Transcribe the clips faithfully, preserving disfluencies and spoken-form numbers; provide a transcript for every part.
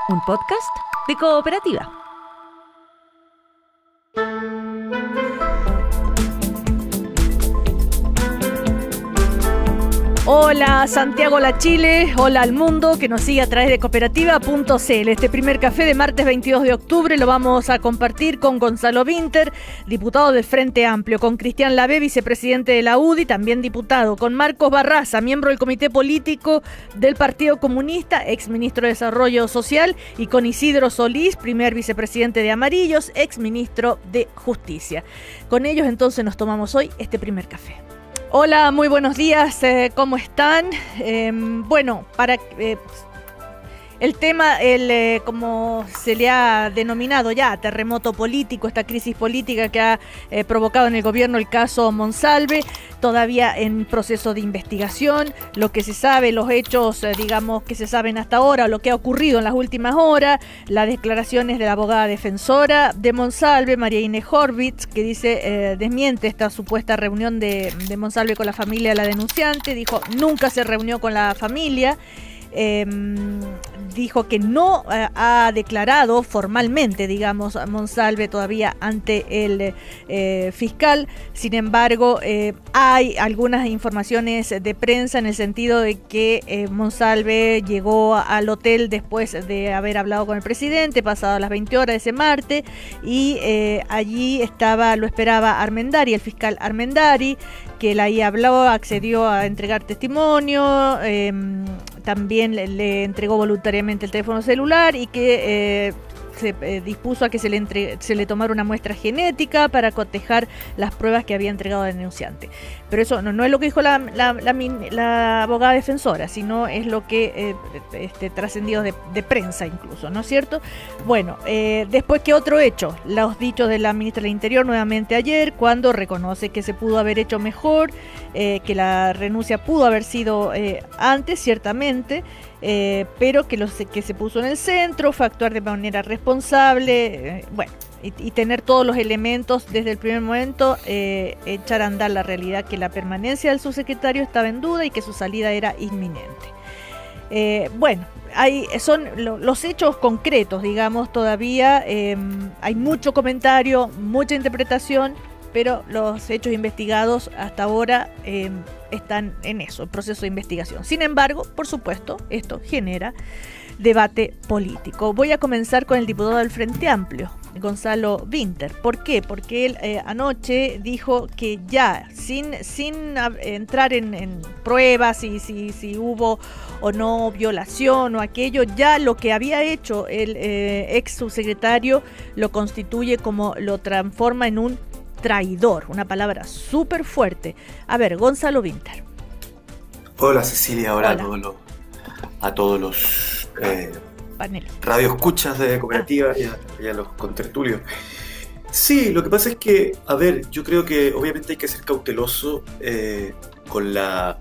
un podcast de Cooperativa. Hola Santiago La Chile, hola al mundo que nos sigue a través de cooperativa punto c l. Este primer café de martes veintidós de octubre lo vamos a compartir con Gonzalo Vinter, diputado del Frente Amplio, con Cristian Lavé, vicepresidente de la U D I, también diputado, con Marcos Barraza, miembro del Comité Político del Partido Comunista, exministro de Desarrollo Social, y con Isidro Solís, primer vicepresidente de Amarillos, exministro de Justicia. Con ellos entonces nos tomamos hoy este primer café. Hola, muy buenos días, eh, ¿cómo están? Eh, bueno, para eh, el tema, el, eh, como se le ha denominado ya, terremoto político, esta crisis política que ha eh, provocado en el gobierno el caso Monsalve, todavía en proceso de investigación, lo que se sabe, los hechos, eh, digamos, que se saben hasta ahora, lo que ha ocurrido en las últimas horas, las declaraciones de la abogada defensora de Monsalve, María Inés Horvitz, que dice, eh, desmiente esta supuesta reunión de, de Monsalve con la familia de la denunciante, dijo, nunca se reunió con la familia. Eh, dijo que no eh, ha declarado formalmente, digamos, Monsalve todavía ante el eh, fiscal. Sin embargo, eh, hay algunas informaciones de prensa en el sentido de que eh, Monsalve llegó al hotel después de haber hablado con el presidente, pasadas las veinte horas de ese martes, y eh, allí estaba, lo esperaba Armendari, el fiscal Armendari, que él ahí habló, accedió a entregar testimonio, eh, también le, le entregó voluntariamente el teléfono celular y que eh, se eh, dispuso a que se le, entre, se le tomara una muestra genética para cotejar las pruebas que había entregado el denunciante. Pero eso no, no es lo que dijo la, la, la, la abogada defensora, sino es lo que eh, este, trascendió de, de prensa incluso, ¿no es cierto? Bueno, eh, después, ¿qué otro hecho? Los dichos de la ministra del Interior nuevamente ayer, cuando reconoce que se pudo haber hecho mejor, eh, que la renuncia pudo haber sido eh, antes, ciertamente, eh, pero que, los, que se puso en el centro, fue actuar de manera responsable, eh, bueno, y, y tener todos los elementos desde el primer momento, eh, echar a andar la realidad que la permanencia del subsecretario estaba en duda y que su salida era inminente. Eh, bueno, hay, son lo, los hechos concretos, digamos, todavía eh, hay mucho comentario, mucha interpretación, pero los hechos investigados hasta ahora eh, están en eso, en proceso de investigación. Sin embargo, por supuesto, esto genera debate político. Voy a comenzar con el diputado del Frente Amplio, Gonzalo Vinter. ¿Por qué? Porque él eh, anoche dijo que ya, sin, sin entrar en, en pruebas, si, si, si hubo o no violación o aquello, ya lo que había hecho el eh, ex subsecretario lo constituye como, lo transforma en un traidor, una palabra súper fuerte. A ver, Gonzalo Vinter. Hola Cecilia, hola, Hola. a todos los, a todos los eh, radioescuchas de Cooperativa ah. y, a, y a los contertulios. Sí, lo que pasa es que, a ver, yo creo que obviamente hay que ser cauteloso eh, con la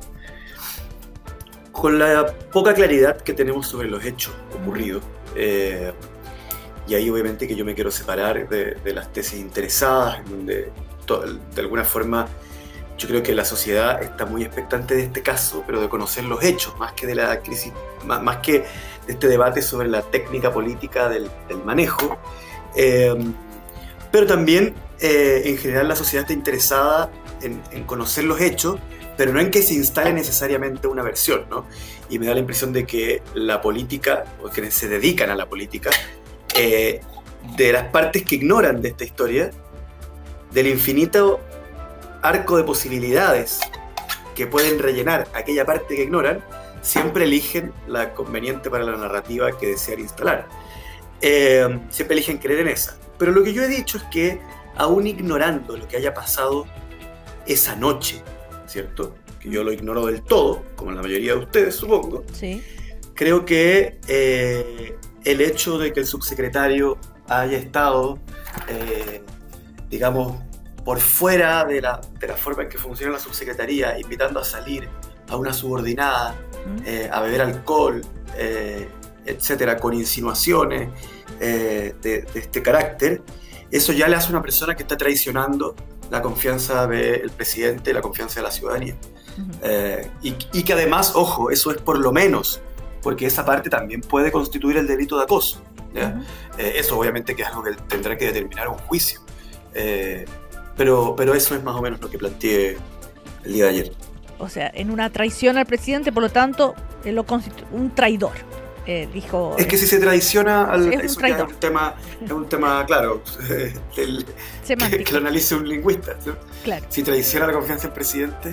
con la poca claridad que tenemos sobre los hechos ocurridos. Eh, Y ahí obviamente que yo me quiero separar de, de las tesis interesadas, en donde to, de alguna forma yo creo que la sociedad está muy expectante de este caso, pero de conocer los hechos, más que de la crisis, más, más que de este debate sobre la técnica política del, del manejo. Eh, pero también, eh, en general, la sociedad está interesada en, en conocer los hechos, pero no en que se instale necesariamente una versión, ¿no? Y me da la impresión de que la política, o quienes se dedican a la política, Eh, de las partes que ignoran de esta historia, del infinito arco de posibilidades que pueden rellenar aquella parte que ignoran, siempre eligen la conveniente para la narrativa que desean instalar. Eh, siempre eligen creer en esa. Pero lo que yo he dicho es que, aún ignorando lo que haya pasado esa noche, ¿cierto? Que yo lo ignoro del todo, como la mayoría de ustedes, supongo. Sí. Creo que eh, el hecho de que el subsecretario haya estado, eh, digamos, por fuera de la, de la forma en que funciona la subsecretaría, invitando a salir a una subordinada, eh, a beber alcohol, eh, etcétera, con insinuaciones eh, de, de este carácter, eso ya le hace a una persona que está traicionando la confianza del presidente, la confianza de la ciudadanía. Uh-huh. eh, y, y que además, ojo, eso es por lo menos porque esa parte también puede constituir el delito de acoso, ¿ya? Uh-huh. Eh, eso obviamente que es algo que tendrá que determinar un juicio, eh, pero, pero eso es más o menos lo que planteé el día de ayer. O sea, en una traición al presidente, por lo tanto, él lo constituye un traidor, eh, dijo... Es que si se traiciona al... Es eso un ya es un tema, es un tema claro, el, que, que lo analice un lingüista, ¿no? Claro. Si traiciona la confianza del presidente...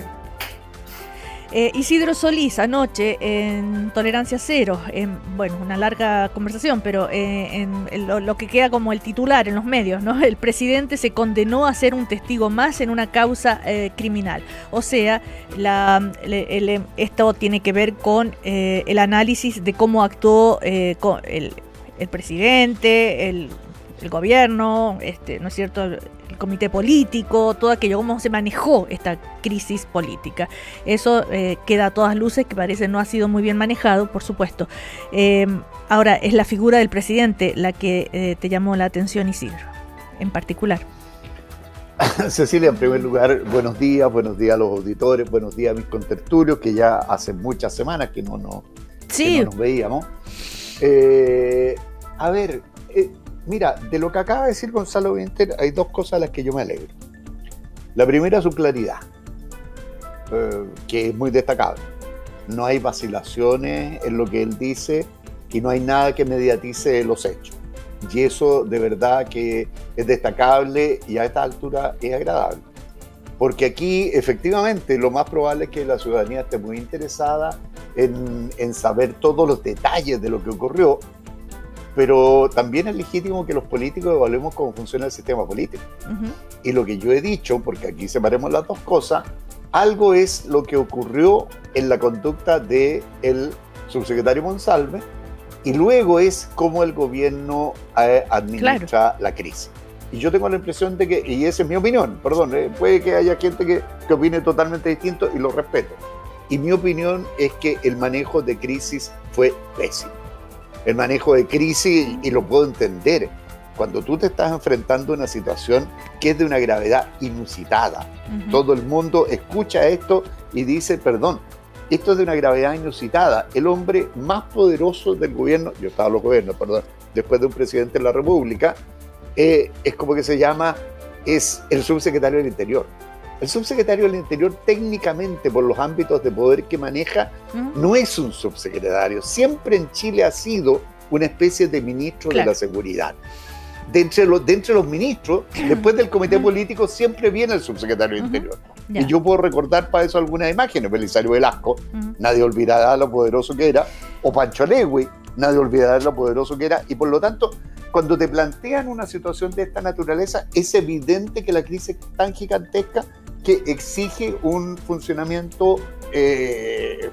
Eh, Isidro Solís anoche en Tolerancia Cero, en, bueno, una larga conversación, pero eh, en, en lo, lo que queda como el titular en los medios, ¿no? El presidente se condenó a ser un testigo más en una causa eh, criminal. O sea, la, le, el, esto tiene que ver con eh, el análisis de cómo actuó eh, con el, el presidente, el, el gobierno, este, ¿no es cierto?, el, el comité político, todo aquello, cómo se manejó esta crisis política. Eso eh, queda a todas luces, que parece no ha sido muy bien manejado, por supuesto. Eh, ahora, es la figura del presidente la que eh, te llamó la atención, Isidro, en particular. Cecilia, en primer lugar, buenos días, buenos días a los auditores, buenos días a mis contertulios, que ya hace muchas semanas que no, no, sí. que no nos veíamos. Eh, a ver... Eh, Mira, de lo que acaba de decir Gonzalo Vinter, hay dos cosas a las que yo me alegro. La primera, su claridad, eh, que es muy destacable. No hay vacilaciones en lo que él dice y no hay nada que mediatice los hechos. Y eso de verdad que es destacable y a esta altura es agradable. Porque aquí efectivamente lo más probable es que la ciudadanía esté muy interesada en, en saber todos los detalles de lo que ocurrió, pero también es legítimo que los políticos evaluemos cómo funciona el sistema político. Uh-huh. Y lo que yo he dicho, porque aquí separemos las dos cosas, algo es lo que ocurrió en la conducta del subsecretario Monsalve y luego es cómo el gobierno eh, administra claro. la crisis. Y yo tengo la impresión de que, y esa es mi opinión, perdón, eh, puede que haya gente que, que opine totalmente distinto y lo respeto. Y mi opinión es que el manejo de crisis fue pésimo. El manejo de crisis, y lo puedo entender, cuando tú te estás enfrentando a una situación que es de una gravedad inusitada. Uh-huh. Todo el mundo escucha esto y dice, perdón, esto es de una gravedad inusitada. El hombre más poderoso del gobierno, yo estaba en los gobiernos, perdón, después de un presidente de la República, eh, es como que se llama, es el subsecretario del Interior. El subsecretario del Interior, técnicamente, por los ámbitos de poder que maneja, uh-huh. no es un subsecretario. Siempre en Chile ha sido una especie de ministro claro. de la seguridad. De entre, los, de entre los ministros, después del comité uh-huh. político, siempre viene el subsecretario del uh-huh. Interior. Yeah. Y yo puedo recordar para eso algunas imágenes. Belisario Velasco, uh-huh. nadie olvidará lo poderoso que era. O Pancho Alegui, nadie olvidará lo poderoso que era. Y por lo tanto, cuando te plantean una situación de esta naturaleza, es evidente que la crisis es tan gigantesca que exige un funcionamiento eh,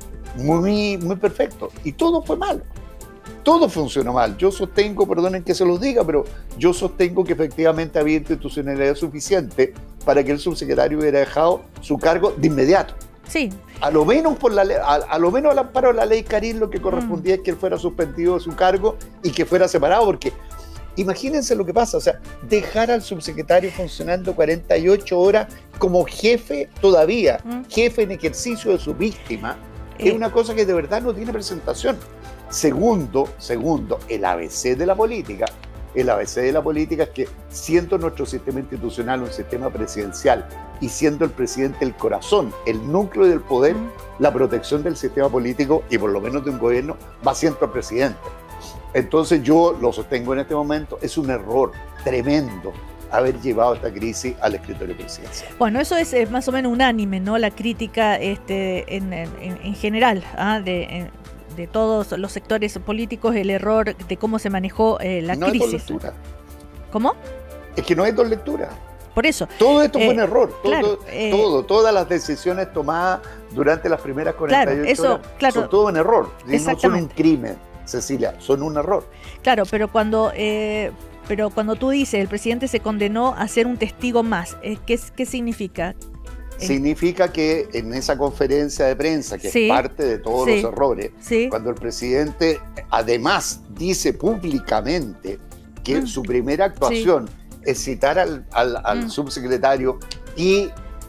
muy, muy perfecto. Y todo fue malo. Todo funcionó mal. Yo sostengo, perdonen que se los diga, pero yo sostengo que efectivamente había institucionalidad suficiente para que el subsecretario hubiera dejado su cargo de inmediato. Sí. A lo menos por la a, a lo menos al amparo de la ley Carín, lo que correspondía mm. es que él fuera suspendido de su cargo y que fuera separado, porque imagínense lo que pasa, o sea, dejar al subsecretario funcionando cuarenta y ocho horas como jefe todavía, mm. jefe en ejercicio de su víctima, eh. es una cosa que de verdad no tiene presentación. Segundo, segundo, el A B C de la política. El A B C de la política es que, siendo nuestro sistema institucional un sistema presidencial y siendo el presidente el corazón, el núcleo del poder, mm. la protección del sistema político y por lo menos de un gobierno va siempre al presidente. Entonces yo lo sostengo en este momento, es un error tremendo haber llevado esta crisis al escritorio presidencial. Bueno, eso es, es más o menos unánime, ¿no? La crítica este, en, en, en general, ¿ah? de, en, de todos los sectores políticos, el error de cómo se manejó eh, la no crisis. Hay dos lecturas. ¿Cómo? Es que no hay dos lecturas. Por eso. Todo esto eh, fue un error. Todo, claro, eh, todo, todas las decisiones tomadas durante las primeras cuarenta y ocho claro, horas claro, son todo un error. Y no son un crimen, Cecilia, son un error. Claro, pero cuando... Eh, Pero cuando tú dices, el presidente se condenó a ser un testigo más, ¿qué, qué significa? Significa que en esa conferencia de prensa, que sí, es parte de todos sí, los errores, sí, cuando el presidente además dice públicamente que mm. su primera actuación sí, es citar al, al, al mm. subsecretario y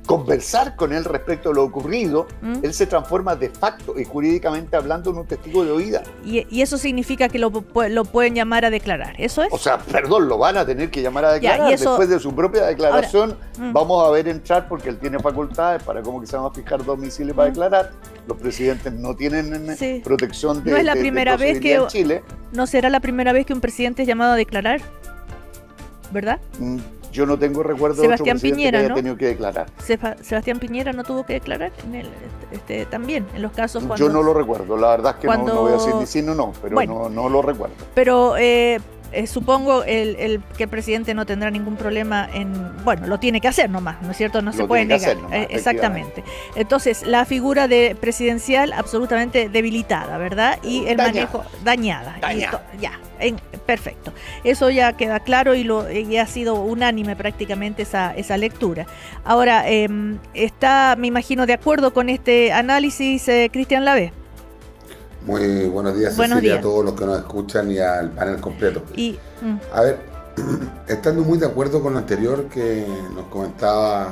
conversar con él respecto a lo ocurrido, ¿Mm? él se transforma de facto y jurídicamente hablando en un testigo de oída. Y, y eso significa que lo, lo pueden llamar a declarar, ¿eso es? O sea, perdón, lo van a tener que llamar a declarar. Ya, y eso... Después de su propia declaración, Ahora, vamos a ver entrar, porque él tiene facultades para cómo que se van a fijar domicilio para declarar. Los presidentes no tienen sí. protección de, no es la de, primera de vez que en Chile. No será la primera vez que un presidente es llamado a declarar, ¿verdad? Mm. Yo no tengo recuerdo Sebastián de otro presidente Piñera, que haya ¿no? tenido que declarar. Sebastián Piñera no tuvo que declarar en el, este, también, en los casos cuando... Yo no lo recuerdo, la verdad es que cuando... no, no voy a decir ni sí ni no, pero bueno, no, no lo recuerdo. Pero eh, eh, supongo el, el, que el presidente no tendrá ningún problema en... Bueno, lo tiene que hacer nomás, ¿no es cierto? No lo se puede tiene que negar. hacer nomás, eh, exactamente. Entonces, la figura de presidencial absolutamente debilitada, ¿verdad? Y el dañada. manejo... Dañada. Dañada. Y, ya, en, perfecto. Eso ya queda claro y, lo, y ha sido unánime prácticamente esa, esa lectura. Ahora, eh, está, me imagino, de acuerdo con este análisis, eh, Cristian Lavé. Muy buenos días, buenos Cecilia, días. a todos los que nos escuchan y al panel completo. Y, mm. A ver, estando muy de acuerdo con lo anterior que nos comentaba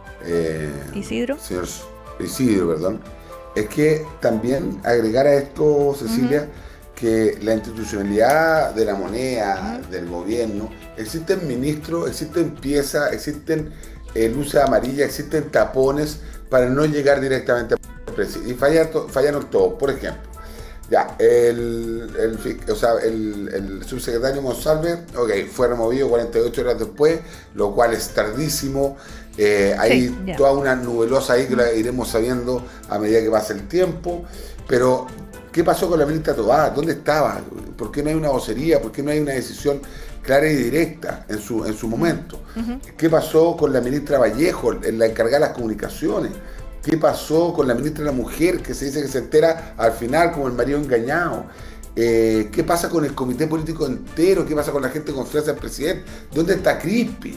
eh, Isidro. señor Isidro, perdón, es que también agregar a esto, Cecilia, uh-huh. que la institucionalidad de la moneda, uh-huh. del gobierno, existen ministros, existen piezas, existen eh, luces amarillas, existen tapones para no llegar directamente al presidente. Y fallaron, fallaron todos. Por ejemplo, ya, el, el, o sea, el, el subsecretario Monsalve, ok, fue removido cuarenta y ocho horas después, lo cual es tardísimo. Eh, hay sí, yeah. toda una nubelosa ahí que la iremos sabiendo a medida que pasa el tiempo. Pero, ¿qué pasó con la ministra Tobar? ¿Dónde estaba? ¿Por qué no hay una vocería? ¿Por qué no hay una decisión clara y directa en su, en su momento? Uh-huh. ¿Qué pasó con la ministra Vallejo, en la encargada de las comunicaciones? ¿Qué pasó con la ministra de la Mujer, que se dice que se entera al final como el marido engañado? Eh, ¿Qué pasa con el comité político entero? ¿Qué pasa con la gente de confianza del presidente? ¿Dónde está Crispi?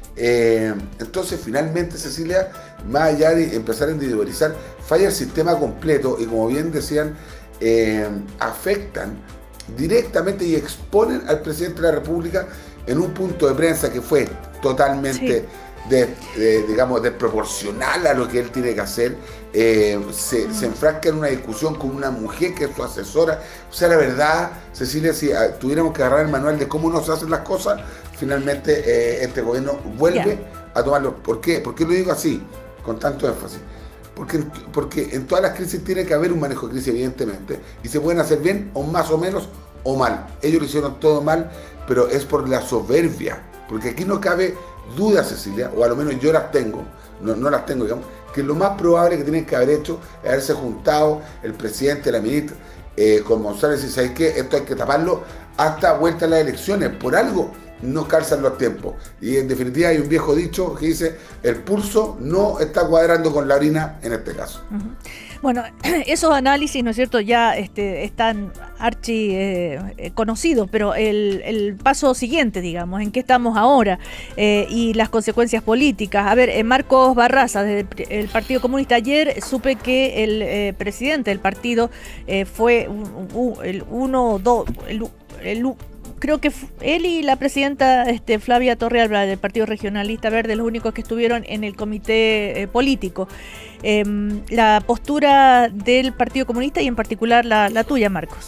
Eh, entonces, finalmente, Cecilia, más allá de empezar a individualizar, falla el sistema completo y, como bien decían, eh, afectan directamente y exponen al presidente de la República en un punto de prensa que fue totalmente... Sí. De, de, digamos, desproporcional a lo que él tiene que hacer, eh, se, se enfrasca en una discusión con una mujer que es su asesora. O sea, la verdad, Cecilia, si uh, tuviéramos que agarrar el manual de cómo no se hacen las cosas, finalmente eh, este gobierno vuelve yeah. a tomarlo. ¿Por qué? ¿Por qué lo digo así, con tanto énfasis? Porque, porque en todas las crisis tiene que haber un manejo de crisis, evidentemente, y se pueden hacer bien o más o menos o mal. Ellos lo hicieron todo mal, pero es por la soberbia, porque aquí no cabe duda, Cecilia, o a lo menos yo las tengo, no, no las tengo, digamos, que lo más probable que tienen que haber hecho es haberse juntado el presidente, la ministra, eh, con González y ¿sabes qué? Esto hay que taparlo hasta vuelta a las elecciones, por algo no calzan los tiempos. Y en definitiva hay un viejo dicho que dice, el pulso no está cuadrando con la orina en este caso. Uh-huh. Bueno, esos análisis, ¿no es cierto?, ya este, están archi eh, conocidos, pero el, el paso siguiente, digamos, en qué estamos ahora eh, y las consecuencias políticas. A ver, eh, Marcos Barraza, desde el Partido Comunista, ayer supe que el eh, presidente del partido eh, fue un, un, el uno, dos, el, el creo que él y la presidenta este, Flavia Torrealba del Partido Regionalista Verde, los únicos que estuvieron en el comité eh, político. Eh, la postura del Partido Comunista y en particular la, la tuya, Marcos.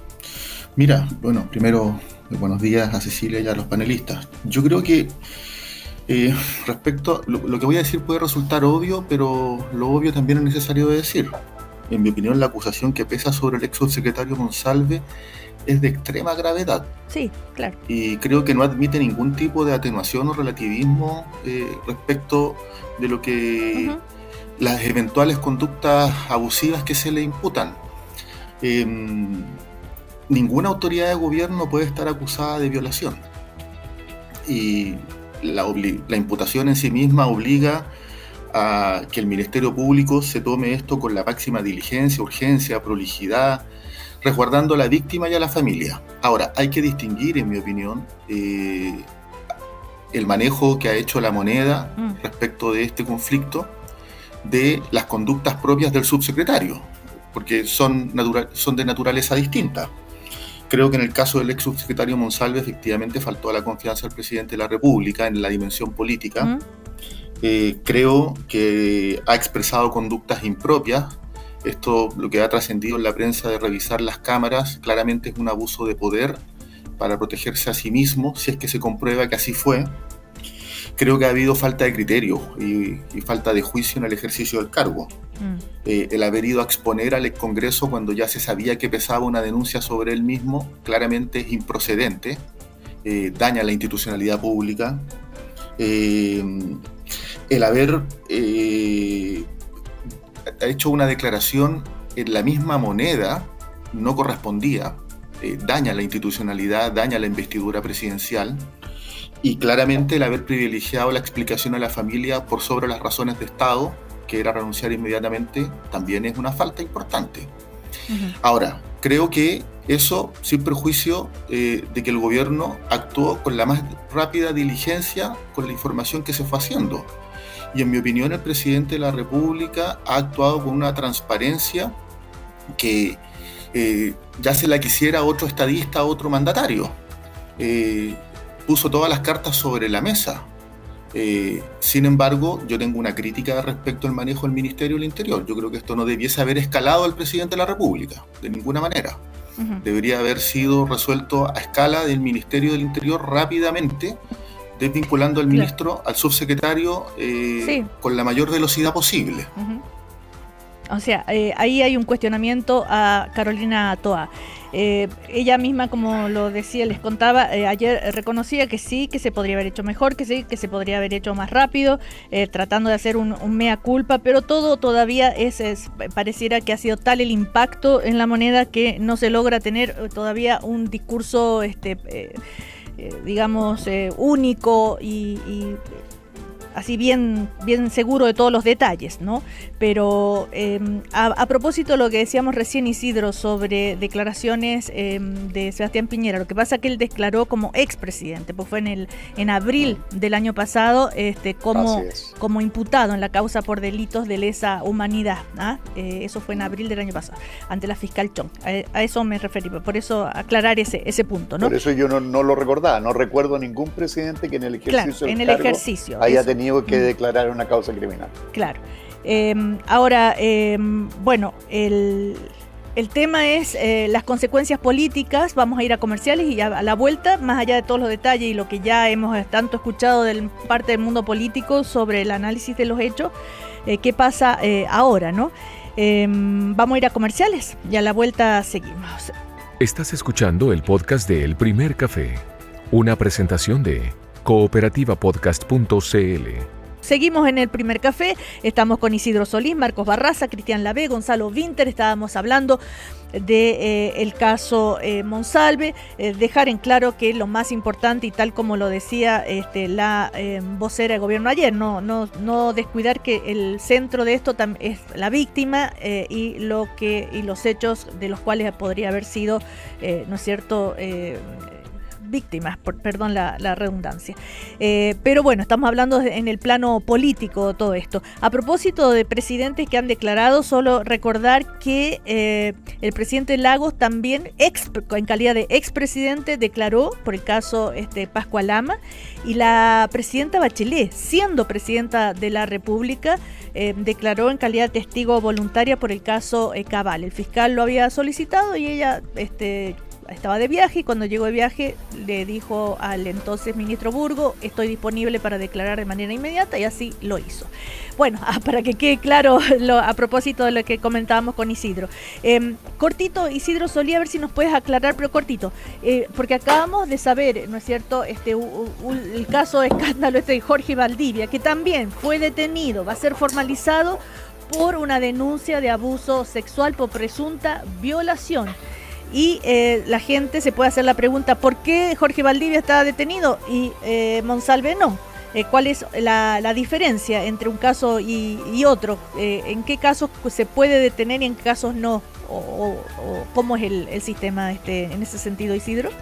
Mira, bueno, primero buenos días a Cecilia y a los panelistas. Yo creo que eh, respecto, lo, lo que voy a decir puede resultar obvio, pero lo obvio también es necesario de decir. En mi opinión, la acusación que pesa sobre el ex subsecretario Monsalve es de extrema gravedad. Sí, claro. Y creo que no admite ningún tipo de atenuación o relativismo eh, respecto de lo que uh-huh. las eventuales conductas abusivas que se le imputan. Eh, ninguna autoridad de gobierno puede estar acusada de violación. Y la, obli- la imputación en sí misma obliga a que el Ministerio Público se tome esto con la máxima diligencia, urgencia, prolijidad, resguardando a la víctima y a la familia. Ahora, hay que distinguir, en mi opinión, eh, el manejo que ha hecho la moneda mm. respecto de este conflicto de las conductas propias del subsecretario, porque son, natural, son de naturaleza distinta. Creo que en el caso del ex subsecretario Monsalve efectivamente faltó a la confianza del presidente de la República en la dimensión política, mm. Eh, creo que ha expresado conductas impropias. Esto, lo que ha trascendido en la prensa de revisar las cámaras, claramente es un abuso de poder para protegerse a sí mismo, si es que se comprueba que así fue. Creo que ha habido falta de criterio y, y falta de juicio en el ejercicio del cargo. Mm. Eh, el haber ido a exponer al Congreso cuando ya se sabía que pesaba una denuncia sobre él mismo, claramente es improcedente, eh, daña la institucionalidad pública. Eh, el haber... Eh, ha hecho una declaración en la misma moneda, no correspondía, eh, daña la institucionalidad, daña la investidura presidencial, y claramente el haber privilegiado la explicación a la familia por sobre las razones de Estado, que era renunciar inmediatamente, también es una falta importante. Uh-huh. Ahora, creo que eso sin perjuicio eh, de que el gobierno actuó con la más rápida diligencia con la información que se fue haciendo. Y en mi opinión el presidente de la República ha actuado con una transparencia que eh, ya se la quisiera otro estadista, otro mandatario. Eh, puso todas las cartas sobre la mesa. Eh, sin embargo, yo tengo una crítica respecto al manejo del Ministerio del Interior. Yo creo que esto no debiese haber escalado al presidente de la República, de ninguna manera. Uh-huh. Debería haber sido resuelto a escala del Ministerio del Interior rápidamente, desvinculando al ministro, claro, al subsecretario, eh, sí, con la mayor velocidad posible. Uh-huh. O sea, eh, ahí hay un cuestionamiento a Carolina Toa. Eh, ella misma, como lo decía, les contaba, eh, ayer reconocía que sí, que se podría haber hecho mejor, que sí, que se podría haber hecho más rápido, eh, tratando de hacer un, un mea culpa, pero todo todavía es, es, pareciera que ha sido tal el impacto en la moneda que no se logra tener todavía un discurso este eh, Eh, digamos, eh, único y, y así bien, bien seguro de todos los detalles, ¿no? Pero eh, a, a propósito de lo que decíamos recién, Isidro, sobre declaraciones eh, de Sebastián Piñera, lo que pasa es que él declaró como expresidente, pues fue en el en abril del año pasado este, como, como imputado en la causa por delitos de lesa humanidad. ¿Ah? Eh, eso fue en abril del año pasado, ante la fiscal Chong. A, a eso me referí, por eso aclarar ese, ese punto, ¿no? Por eso yo no, no lo recordaba, no recuerdo ningún presidente que en el ejercicio claro, en del el cargo ejercicio, haya eso. tenido que declarar una causa criminal. Claro. Eh, ahora, eh, bueno, el, el tema es eh, las consecuencias políticas. Vamos a ir a comerciales y a, a la vuelta, más allá de todos los detalles y lo que ya hemos tanto escuchado de parte del mundo político sobre el análisis de los hechos, eh, ¿qué pasa eh, ahora, no? Eh, vamos a ir a comerciales y a la vuelta seguimos. Estás escuchando el podcast de El Primer Café, una presentación de cooperativa podcast punto c l. Seguimos en El Primer Café, estamos con Isidro Solís, Marcos Barraza, Cristian Lavé, Gonzalo Vinter. Estábamos hablando del de, eh, caso eh, Monsalve, eh, dejar en claro que lo más importante, y tal como lo decía este, la eh, vocera del gobierno ayer, no, no, no descuidar que el centro de esto es la víctima eh, y, lo que, y los hechos de los cuales podría haber sido, eh, ¿no es cierto?, eh, víctimas, por, perdón la, la redundancia. Eh, pero bueno, estamos hablando en el plano político de todo esto. A propósito de presidentes que han declarado, solo recordar que eh, el presidente Lagos también, ex, en calidad de expresidente, declaró por el caso este, Pascua Lama, y la presidenta Bachelet, siendo presidenta de la República, eh, declaró en calidad de testigo voluntaria por el caso eh, Cabal. El fiscal lo había solicitado y ella este, estaba de viaje, y cuando llegó de viaje le dijo al entonces ministro Burgo: estoy disponible para declarar de manera inmediata, y así lo hizo. Bueno, para que quede claro lo, a propósito de lo que comentábamos con Isidro. Eh, cortito, Isidro Solí, a ver si nos puedes aclarar, pero cortito, eh, porque acabamos de saber, ¿no es cierto?, este, u, u, el caso de escándalo este de Jorge Valdivia, que también fue detenido, va a ser formalizado por una denuncia de abuso sexual por presunta violación. Y eh, la gente se puede hacer la pregunta: ¿por qué Jorge Valdivia está detenido y eh, Monsalve no? Eh, ¿Cuál es la, la diferencia entre un caso y, y otro? Eh, ¿En qué casos se puede detener y en qué casos no? ¿O, o, o cómo es el, el sistema este, en ese sentido, Isidro?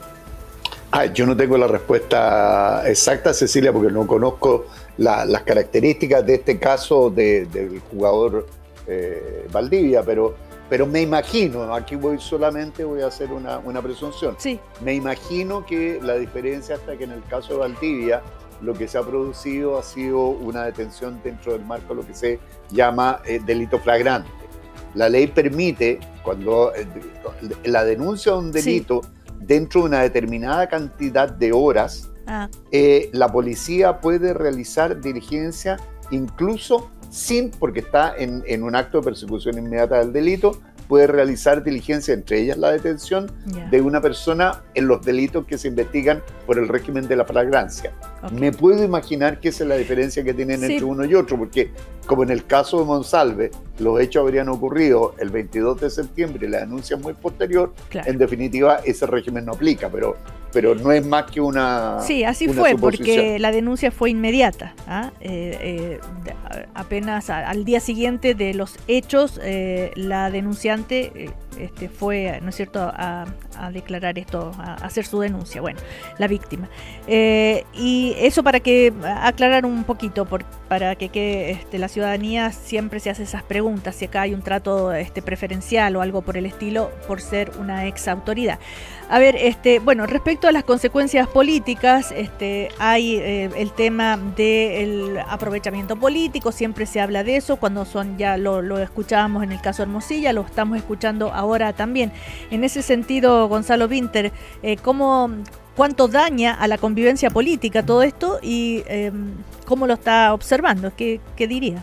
Ah, yo no tengo la respuesta exacta, Cecilia, porque no conozco la, las características de este caso de, del jugador eh, Valdivia, pero... Pero me imagino, aquí voy solamente, voy a hacer una, una presunción. Sí. Me imagino que la diferencia está que en el caso de Valdivia lo que se ha producido ha sido una detención dentro del marco de lo que se llama eh, delito flagrante. La ley permite, cuando eh, la denuncia de un delito sí. dentro de una determinada cantidad de horas, ah. eh, la policía puede realizar diligencia incluso sin, porque está en, en un acto de persecución inmediata del delito, puede realizar diligencia, entre ellas la detención yeah. de una persona en los delitos que se investigan por el régimen de la flagrancia. Okay. Me puedo imaginar que esa es la diferencia que tienen sí. entre uno y otro, porque como en el caso de Monsalve, los hechos habrían ocurrido el veintidós de septiembre y la denuncia es muy posterior, claro. en definitiva ese régimen no aplica, pero, pero no es más que una Sí, así una fue, suposición. Porque la denuncia fue inmediata. ¿ah? Eh, eh, apenas a, al día siguiente de los hechos, eh, la denunciante eh, este, fue, ¿no es cierto?, a, a declarar esto, a hacer su denuncia, bueno, la víctima. Eh, y eso para que aclarar un poquito, por, para que, que este, la ciudadanía siempre se hace esas preguntas, si acá hay un trato este, preferencial o algo por el estilo, por ser una ex autoridad. A ver, este, bueno, respecto a las consecuencias políticas, este, hay eh, el tema del aprovechamiento político, siempre se habla de eso, cuando son, ya lo, lo escuchábamos en el caso de Hermosilla, lo estamos escuchando ahora también. En ese sentido, Gonzalo Vinter, eh, ¿cómo, cuánto daña a la convivencia política todo esto y eh, cómo lo está observando? ¿Qué, qué diría?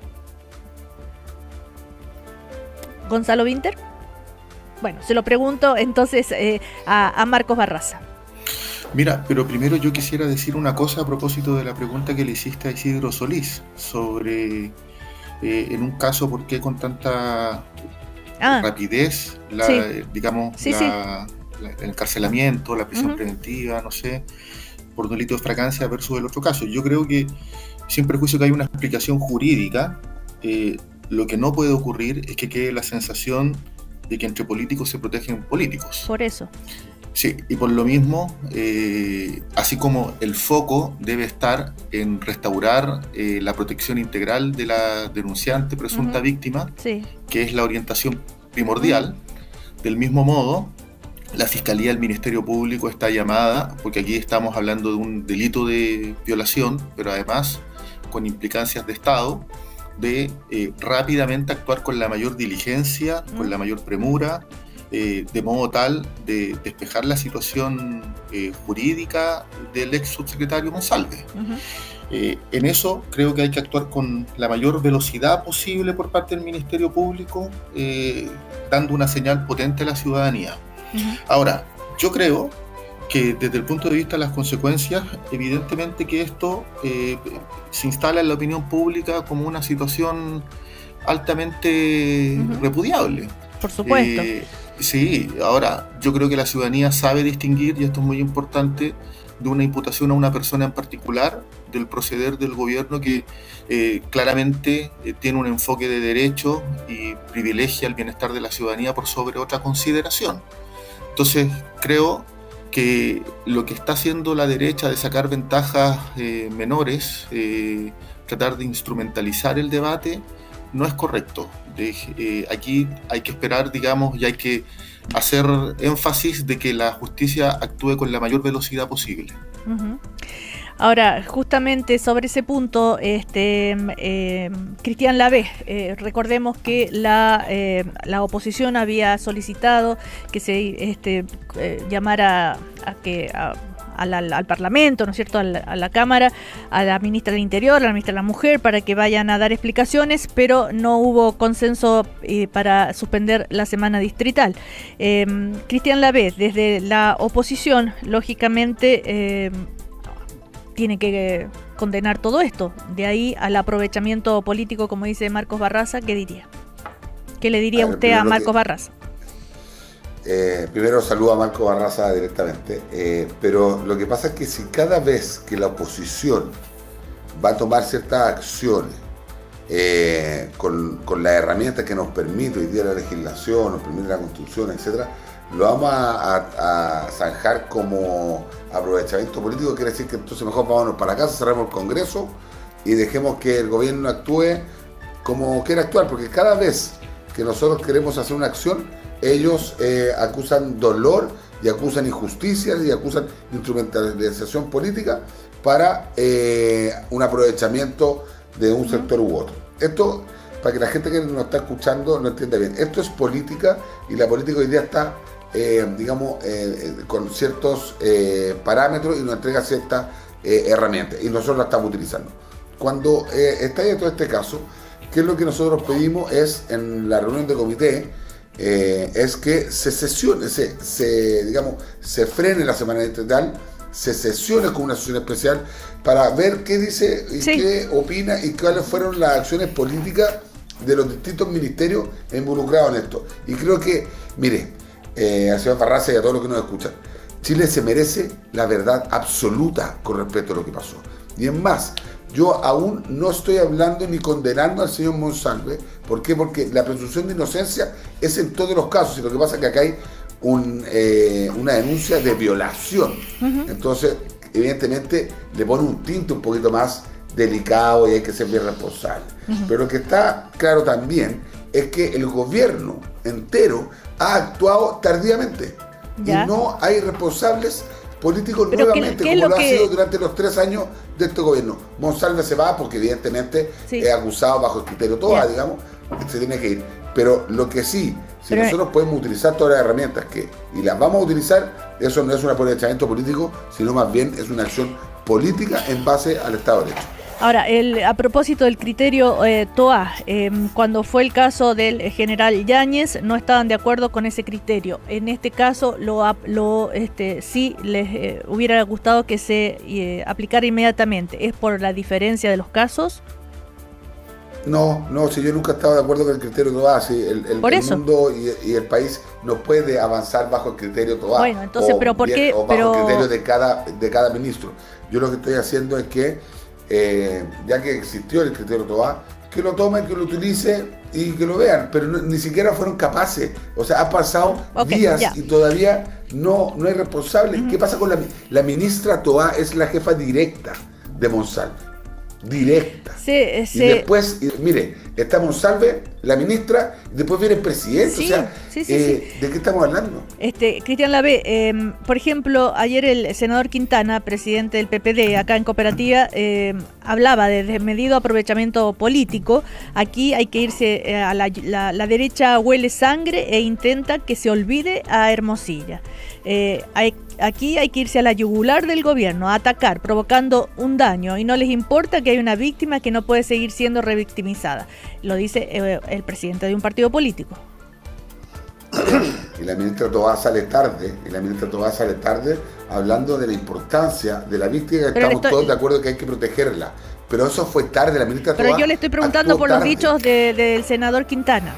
Gonzalo Vinter. Bueno, se lo pregunto entonces eh, a, a Marcos Barraza. Mira, pero primero yo quisiera decir una cosa a propósito de la pregunta que le hiciste a Isidro Solís sobre, eh, en un caso, por qué con tanta ah, rapidez, la, sí. digamos, sí, la, sí. La, el encarcelamiento, la prisión uh-huh. preventiva, no sé, por delito de fragancia versus el otro caso. Yo creo que, sin prejuicio que hay una explicación jurídica, eh, lo que no puede ocurrir es que quede la sensación de que entre políticos se protegen políticos. Por eso. Sí, y por lo mismo, eh, así como el foco debe estar en restaurar eh, la protección integral de la denunciante presunta uh-huh. víctima, sí. que es la orientación primordial, uh-huh. del mismo modo, la Fiscalía del Ministerio Público está llamada, porque aquí estamos hablando de un delito de violación, pero además con implicancias de Estado, de eh, rápidamente actuar con la mayor diligencia, mm. con la mayor premura, eh, de modo tal de despejar la situación eh, jurídica del ex subsecretario Monsalve. Uh-huh. Eh, en eso creo que hay que actuar con la mayor velocidad posible por parte del Ministerio Público, eh, dando una señal potente a la ciudadanía. Uh-huh. Ahora, yo creo que desde el punto de vista de las consecuencias, evidentemente que esto eh, se instala en la opinión pública como una situación altamente uh-huh. repudiable. Por supuesto. Eh, sí, ahora, yo creo que la ciudadanía sabe distinguir, y esto es muy importante, de una imputación a una persona en particular, del proceder del gobierno que eh, claramente eh, tiene un enfoque de derecho y privilegia el bienestar de la ciudadanía por sobre otra consideración. Entonces, creo que lo que está haciendo la derecha de sacar ventajas eh, menores, eh, tratar de instrumentalizar el debate, no es correcto. De, eh, aquí hay que esperar, digamos, y hay que hacer énfasis de que la justicia actúe con la mayor velocidad posible. Uh-huh. Ahora, justamente sobre ese punto, este, eh, Cristian Lavé, eh, recordemos que la, eh, la oposición había solicitado que se este, eh, llamara a que a, al, al, al Parlamento, ¿no es cierto?, a la, a la Cámara, a la ministra del Interior, a la ministra de la Mujer, para que vayan a dar explicaciones, pero no hubo consenso eh, para suspender la semana distrital. Eh, Cristian Lavé, desde la oposición, lógicamente, eh, tiene que condenar todo esto. De ahí al aprovechamiento político, como dice Marcos Barraza, ¿qué diría? ¿Qué le diría a ver, usted a Marcos que, Barraza? Eh, primero saludo a Marcos Barraza directamente, eh, pero lo que pasa es que si cada vez que la oposición va a tomar ciertas acciones eh, con, con las herramientas que nos permite hoy día la legislación, nos permite la Constitución, etcétera, lo vamos a, a, a zanjar como aprovechamiento político, quiere decir que entonces mejor vámonos para casa, cerremos el Congreso y dejemos que el gobierno actúe como quiera actuar, porque cada vez que nosotros queremos hacer una acción, ellos eh, acusan dolor y acusan injusticias y acusan instrumentalización política para eh, un aprovechamiento de un sector u otro. Esto, para que la gente que nos está escuchando lo entienda bien, esto es política y la política hoy día está, eh, digamos, eh, con ciertos eh, parámetros y nos entrega ciertas eh, herramientas y nosotros la estamos utilizando. Cuando eh, está en todo este caso, ¿qué es lo que nosotros pedimos? Es en la reunión de comité, eh, es que se sesione, se, se, digamos, se frene la semana distrital, se sesione con una sesión especial para ver qué dice y sí. qué opina y cuáles fueron las acciones políticas de los distintos ministerios involucrados en esto. Y creo que, mire, eh, al señor Barraza y a todos los que nos escuchan, Chile se merece la verdad absoluta con respecto a lo que pasó. Y es más, yo aún no estoy hablando ni condenando al señor Monsalve. ¿Por qué? Porque la presunción de inocencia es en todos los casos. Y lo que pasa es que acá hay un, eh, una denuncia de violación. Uh-huh. Entonces, evidentemente, le pone un tinte un poquito más delicado y hay que ser bien responsable. Uh-huh. Pero lo que está claro también es que el gobierno entero ha actuado tardíamente. ¿Ya? Y no hay responsables políticos pero nuevamente, ¿qué, qué como lo, lo que... ha sido durante los tres años de este gobierno. Monsalve se va porque evidentemente sí. es acusado bajo el criterio Toa, digamos, se tiene que ir. Pero lo que sí, si pero... nosotros podemos utilizar todas las herramientas que y las vamos a utilizar, eso no es un aprovechamiento político, sino más bien es una acción política en base al Estado de Derecho. Ahora, el, a propósito del criterio eh, Toa, eh, cuando fue el caso del general Yáñez, no estaban de acuerdo con ese criterio. En este caso, lo, lo este, sí les eh, hubiera gustado que se eh, aplicara inmediatamente. ¿Es por la diferencia de los casos? No, no, si yo nunca he estado de acuerdo con el criterio Toa, si el, el, el mundo y, y el país no puede avanzar bajo el criterio Toa. Bueno, entonces, o, pero ¿por qué? O bajo pero... el criterio de cada, de cada ministro. Yo lo que estoy haciendo es que Eh, ya que existió el criterio Toa, que lo tomen, que lo utilice y que lo vean, pero no, ni siquiera fueron capaces. O sea, ha pasado okay, días ya. y todavía no, no hay responsable. Uh-huh. ¿Qué pasa con la, la ministra Toa? Es la jefa directa de Monsalve. Directa. Sí, sí. Y después, y, mire, está Monsalve, la ministra, y después viene el presidente. Sí, o sea, sí, sí, eh, sí. ¿de qué estamos hablando? Este, Cristian Lavé, eh, por ejemplo, ayer el senador Quintana, presidente del P P D acá en Cooperativa, eh, hablaba de desmedido aprovechamiento político. Aquí hay que irse a la, la, la derecha huele sangre e intenta que se olvide a Hermosilla. Eh, hay, aquí hay que irse a la yugular del gobierno, a atacar, provocando un daño, y no les importa que hay una víctima que no puede seguir siendo revictimizada. Lo dice eh, el presidente de un partido político. Y la ministra Toa sale tarde, y la ministra Toa sale tarde hablando de la importancia de la víctima, que estamos estoy... todos de acuerdo que hay que protegerla. Pero eso fue tarde, la ministra Toa. Pero yo le estoy preguntando por tarde. Los dichos de, del senador Quintana.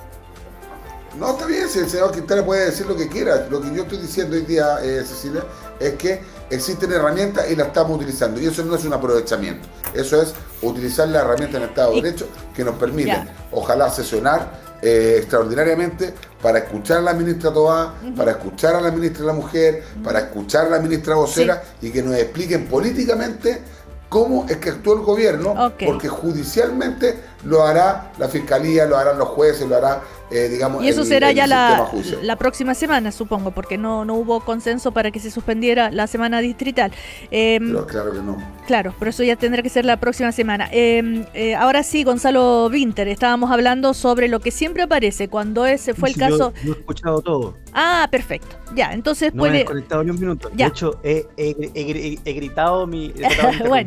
No, está bien, si el senador Quintana puede decir lo que quiera. Lo que yo estoy diciendo hoy día, eh, Cecilia, es que existen herramientas y las estamos utilizando. Y eso no es un aprovechamiento. Eso es utilizar las herramientas en el Estado de Derecho que nos permiten, yeah. ojalá, sesionar eh, extraordinariamente para escuchar a la ministra Toa, uh-huh. para escuchar a la ministra de la Mujer, uh-huh. para escuchar a la ministra vocera sí. y que nos expliquen políticamente cómo es que actuó el gobierno, okay. porque judicialmente lo hará la Fiscalía, lo harán los jueces, lo hará, eh, digamos, y eso el, será el ya la, la próxima semana, supongo, porque no, no hubo consenso para que se suspendiera la semana distrital. Eh, pero claro que no. Claro, pero eso ya tendrá que ser la próxima semana. Eh, eh, ahora sí, Gonzalo Vinter, estábamos hablando sobre lo que siempre aparece cuando ese fue el sí, caso... Yo, yo he escuchado todo. Ah, perfecto. Ya, entonces no puede... me he desconectado ni un minuto. Ya. De hecho, he, he, he, he gritado mi... He bueno.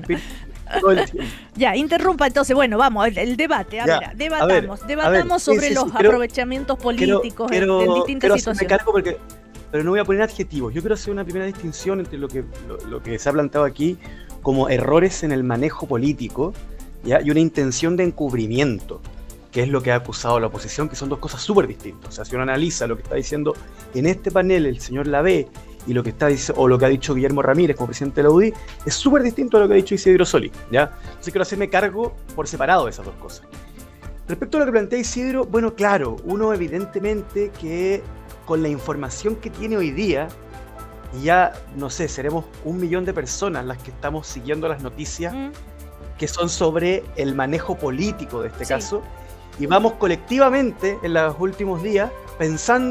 Ya, interrumpa entonces, bueno, vamos, el, el debate, a ya, ver, debatamos, a ver, debatamos a ver, sobre sí, sí, los sí, pero, aprovechamientos políticos quiero, en, en distintas quiero situaciones. Cargo porque, pero no voy a poner adjetivos, yo quiero hacer una primera distinción entre lo que, lo, lo que se ha planteado aquí como errores en el manejo político, ¿ya? Y una intención de encubrimiento, que es lo que ha acusado la oposición, que son dos cosas súper distintas. O sea, si uno analiza lo que está diciendo en este panel el señor Lavé, y lo que está o lo que ha dicho Guillermo Ramírez como presidente de la U D I es súper distinto a lo que ha dicho Isidro Solís, ¿ya? Entonces quiero hacerme cargo por separado de esas dos cosas. Respecto a lo que plantea Isidro, bueno, claro, uno evidentemente que con la información que tiene hoy día, y ya, no sé, seremos un millón de personas las que estamos siguiendo las noticias mm. que son sobre el manejo político de este sí. caso, y vamos colectivamente en los últimos días pensando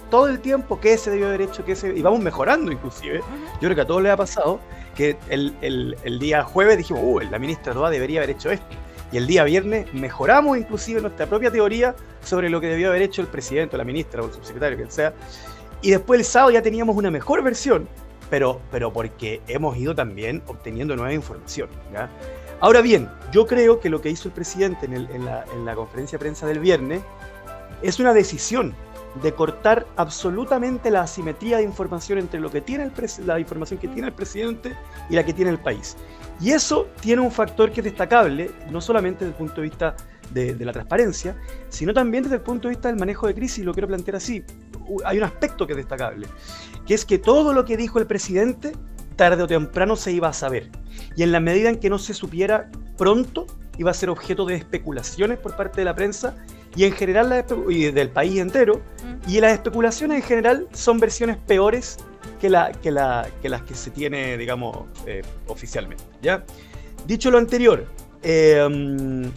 todo el tiempo qué se debió haber hecho, qué se... y vamos mejorando inclusive. Yo creo que a todos les ha pasado que el, el, el día jueves dijimos, uh, la ministra Toá debería haber hecho esto. Y el día viernes mejoramos inclusive nuestra propia teoría sobre lo que debió haber hecho el presidente, o la ministra, o el subsecretario, quien sea. Y después el sábado ya teníamos una mejor versión, pero, pero porque hemos ido también obteniendo nueva información, ¿ya? Ahora bien, yo creo que lo que hizo el presidente en, el, en, la, en la conferencia de prensa del viernes es una decisión de cortar absolutamente la asimetría de información entre lo que tiene el pres- la información que tiene el presidente y la que tiene el país. Y eso tiene un factor que es destacable, no solamente desde el punto de vista de, de la transparencia, sino también desde el punto de vista del manejo de crisis. Lo quiero plantear así. Hay un aspecto que es destacable, que es que todo lo que dijo el presidente, tarde o temprano se iba a saber. Y en la medida en que no se supiera pronto, iba a ser objeto de especulaciones por parte de la prensa y en general la espe- y del país entero. Mm. Y las especulaciones en general son versiones peores que, la, que, la, que las que se tiene, digamos, eh, oficialmente, ¿ya? Dicho lo anterior, eh,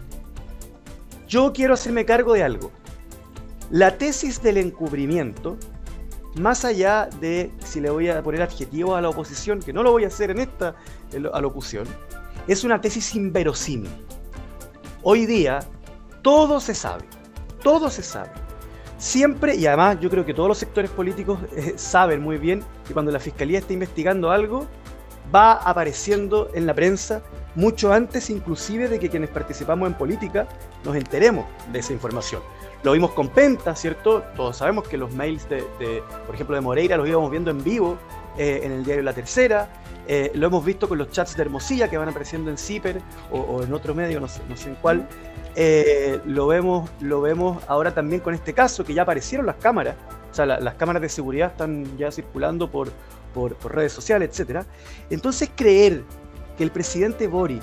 yo quiero hacerme cargo de algo. La tesis del encubrimiento, más allá de si le voy a poner adjetivos a la oposición, que no lo voy a hacer en esta alocución, es una tesis inverosímil. Hoy día todo se sabe, todo se sabe. Siempre, y además yo creo que todos los sectores políticos eh, saben muy bien que cuando la Fiscalía está investigando algo, va apareciendo en la prensa mucho antes inclusive de que quienes participamos en política nos enteremos de esa información. Lo vimos con Penta, ¿cierto? Todos sabemos que los mails, de, de por ejemplo, de Moreira los íbamos viendo en vivo eh, en el diario La Tercera. Eh, lo hemos visto con los chats de Hermosilla que van apareciendo en CIPER o, o en otro medio, no sé, no sé en cuál. Eh, lo, vemos, lo vemos ahora también con este caso, que ya aparecieron las cámaras. O sea, la, las cámaras de seguridad están ya circulando por, por, por redes sociales, etcétera. Entonces, creer que el presidente Boric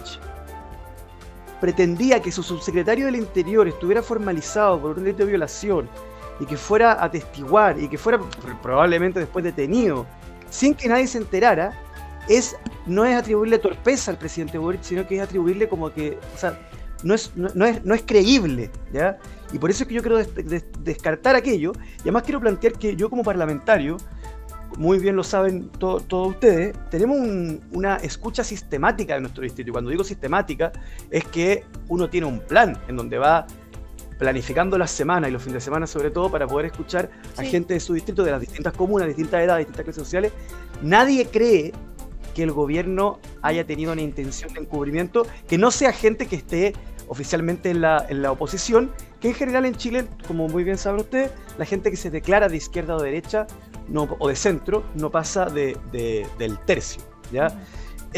pretendía que su subsecretario del Interior estuviera formalizado por un delito de violación y que fuera a atestiguar y que fuera probablemente después detenido sin que nadie se enterara, es, no es atribuirle torpeza al presidente Boric, sino que es atribuirle como que, o sea, no es, no, no es, no es creíble, ¿ya? Y por eso es que yo quiero des, des, descartar aquello, y además quiero plantear que yo como parlamentario, muy bien lo saben to, todos ustedes, tenemos un, una escucha sistemática de nuestro distrito. Y cuando digo sistemática, es que uno tiene un plan en donde va planificando las semanas y los fines de semana sobre todo para poder escuchar a sí. gente de su distrito, de las distintas comunas, distintas edades, distintas clases sociales. Nadie cree que el gobierno haya tenido una intención de encubrimiento, que no sea gente que esté oficialmente en la, en la oposición, que en general en Chile, como muy bien saben ustedes, la gente que se declara de izquierda o de derecha no, o de centro no pasa de, de, del tercio, ¿ya? Uh-huh.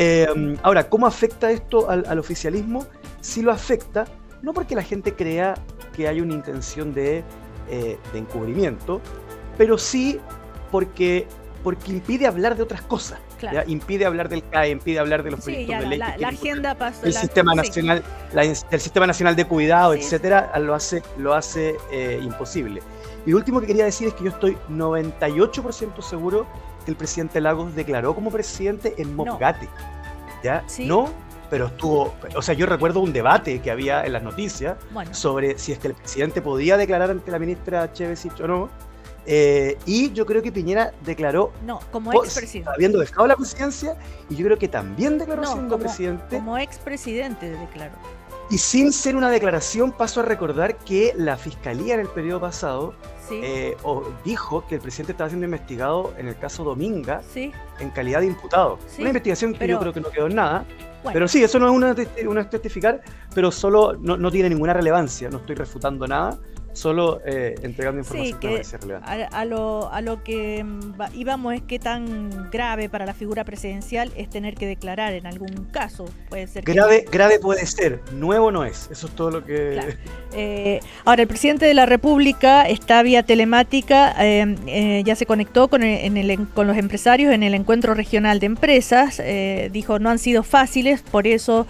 Eh, ahora, ¿cómo afecta esto al, al oficialismo? Sí lo afecta, no porque la gente crea que hay una intención de, eh, de encubrimiento, pero sí porque, porque impide hablar de otras cosas. Claro. ¿Ya? Impide hablar del C A E, impide hablar de los sí, proyectos ya, de ley. La, que la agenda pasó. El la, sistema sí. nacional, la, el sistema nacional de cuidado, sí, etcétera, sí. lo hace, lo hace eh, imposible. Y lo último que quería decir es que yo estoy noventa y ocho por ciento seguro que el presidente Lagos declaró como presidente en Mopgate. No. ¿Ya? ¿Sí? No, pero estuvo, o sea, yo recuerdo un debate que había en las noticias bueno. sobre si es que el presidente podía declarar ante la ministra Chevesich o no. Eh, y yo creo que Piñera declaró no, como expresidente, habiendo dejado la presidencia, y yo creo que también declaró no, siendo como, presidente. Como expresidente declaró. Y sin ser una declaración, paso a recordar que la Fiscalía en el periodo pasado sí. eh, o, dijo que el presidente estaba siendo investigado en el caso Dominga sí. en calidad de imputado. Sí, una investigación que pero, yo creo que no quedó en nada. Bueno. Pero sí, eso no es una, una testificar, pero solo no, no tiene ninguna relevancia, no estoy refutando nada. Solo eh, entregando información sí, que, que a, a, lo, a lo que íbamos es que tan grave para la figura presidencial es tener que declarar en algún caso. Puede ser grave, que... grave puede ser, nuevo no es. Eso es todo lo que... Claro. Eh, ahora, el presidente de la República está vía telemática, eh, eh, ya se conectó con, el, en el, con los empresarios en el encuentro regional de empresas. Eh, dijo, no han sido fáciles, por eso...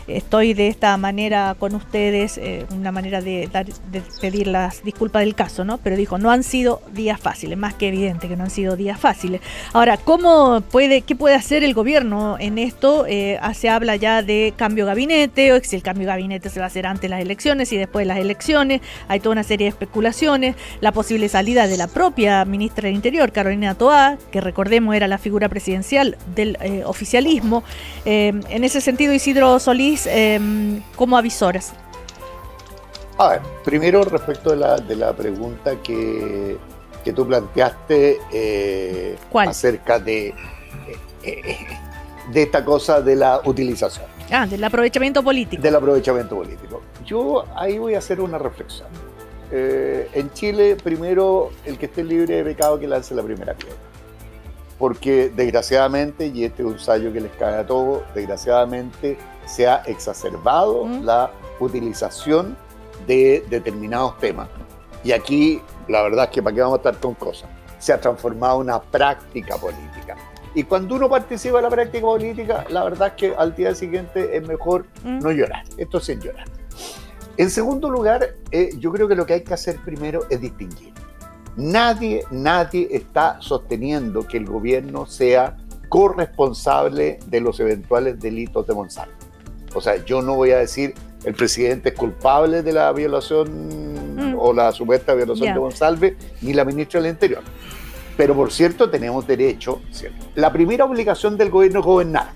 estoy de esta manera con ustedes, eh, una manera de, dar, de pedir las disculpas del caso, ¿no? Pero dijo, no han sido días fáciles, más que evidente que no han sido días fáciles. Ahora, ¿cómo puede, qué puede hacer el gobierno en esto? Eh, se habla ya de cambio de gabinete, o si el cambio de gabinete se va a hacer antes de las elecciones y después de las elecciones, hay toda una serie de especulaciones, la posible salida de la propia ministra del Interior, Carolina Toá, que recordemos era la figura presidencial del eh, oficialismo. Eh, en ese sentido, Isidro Solís, eh, ¿cómo avisoras? A ver, primero respecto de la, de la pregunta que, que tú planteaste eh, acerca de, eh, de esta cosa de la utilización. Ah, del aprovechamiento político. Del aprovechamiento político. Yo ahí voy a hacer una reflexión. Eh, en Chile, primero, el que esté libre de pecado que lance la primera piedra. Porque desgraciadamente, y este es un ensayo que les cae a todos, desgraciadamente se ha exacerbado mm. la utilización de determinados temas. Y aquí, la verdad es que para qué vamos a estar con cosas, se ha transformado en una práctica política. Y cuando uno participa en la práctica política, la verdad es que al día siguiente es mejor mm. no llorar, esto sin llorar. En segundo lugar, eh, yo creo que lo que hay que hacer primero es distinguir. Nadie, nadie está sosteniendo que el gobierno sea corresponsable de los eventuales delitos de Monsalve. O sea, yo no voy a decir el presidente es culpable de la violación mm. o la supuesta violación yeah. de Monsalve, ni la ministra del Interior. Pero por cierto, tenemos derecho, ¿cierto? La primera obligación del gobierno es gobernar.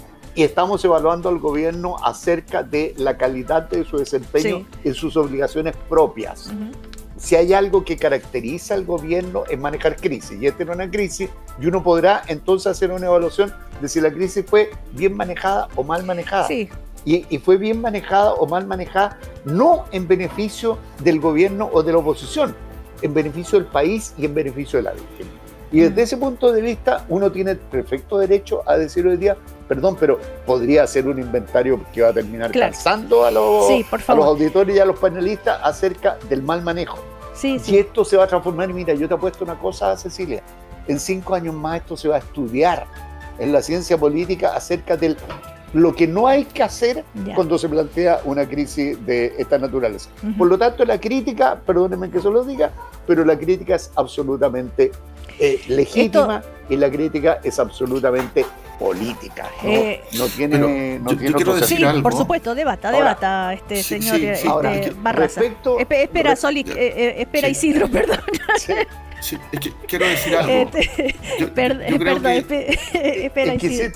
Y estamos evaluando al gobierno acerca de la calidad de su desempeño sí. en sus obligaciones propias. Uh-huh. Si hay algo que caracteriza al gobierno es manejar crisis, y esta era una crisis, y uno podrá entonces hacer una evaluación de si la crisis fue bien manejada o mal manejada. Sí. Y, y fue bien manejada o mal manejada, no en beneficio del gobierno o de la oposición, en beneficio del país y en beneficio de la víctima. Y desde ese punto de vista, uno tiene perfecto derecho a decir hoy día, perdón, pero podría hacer un inventario que va a terminar claro. cansando a los, sí, a los auditores y a los panelistas acerca del mal manejo. Sí, sí. Y esto se va a transformar, mira, yo te apuesto una cosa, Cecilia, en cinco años más esto se va a estudiar en la ciencia política acerca de lo que no hay que hacer ya. cuando se plantea una crisis de esta naturaleza. Uh-huh. Por lo tanto, la crítica, perdónenme que se lo diga, pero la crítica es absolutamente eh, legítima Esto... y la crítica es absolutamente política, ¿no? Eh, no tiene, pero, no yo, tiene yo quiero decir sí, algo. por supuesto, debata, ahora, debata, este sí, señor sí, sí, este, ahora, Barraza. Respecto, Espe, espera, re, Soli, eh, eh, espera, sí. Isidro, perdón. Sí. Sí, es que quiero decir algo. Este, yo, per, yo creo perdón, que... espe, espera, es que Isidro.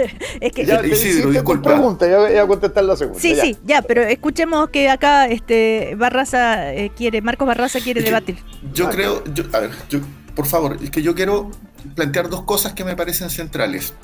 Es que, ya, Isidro, disculpa. Pregunta, ya voy a contestar la segunda. Sí, ya. sí, ya, pero escuchemos que acá este Barraza eh, quiere, Marcos Barraza quiere es debatir. Yo Marcos. creo, yo, a ver, yo, por favor, es que yo quiero plantear dos cosas que me parecen centrales.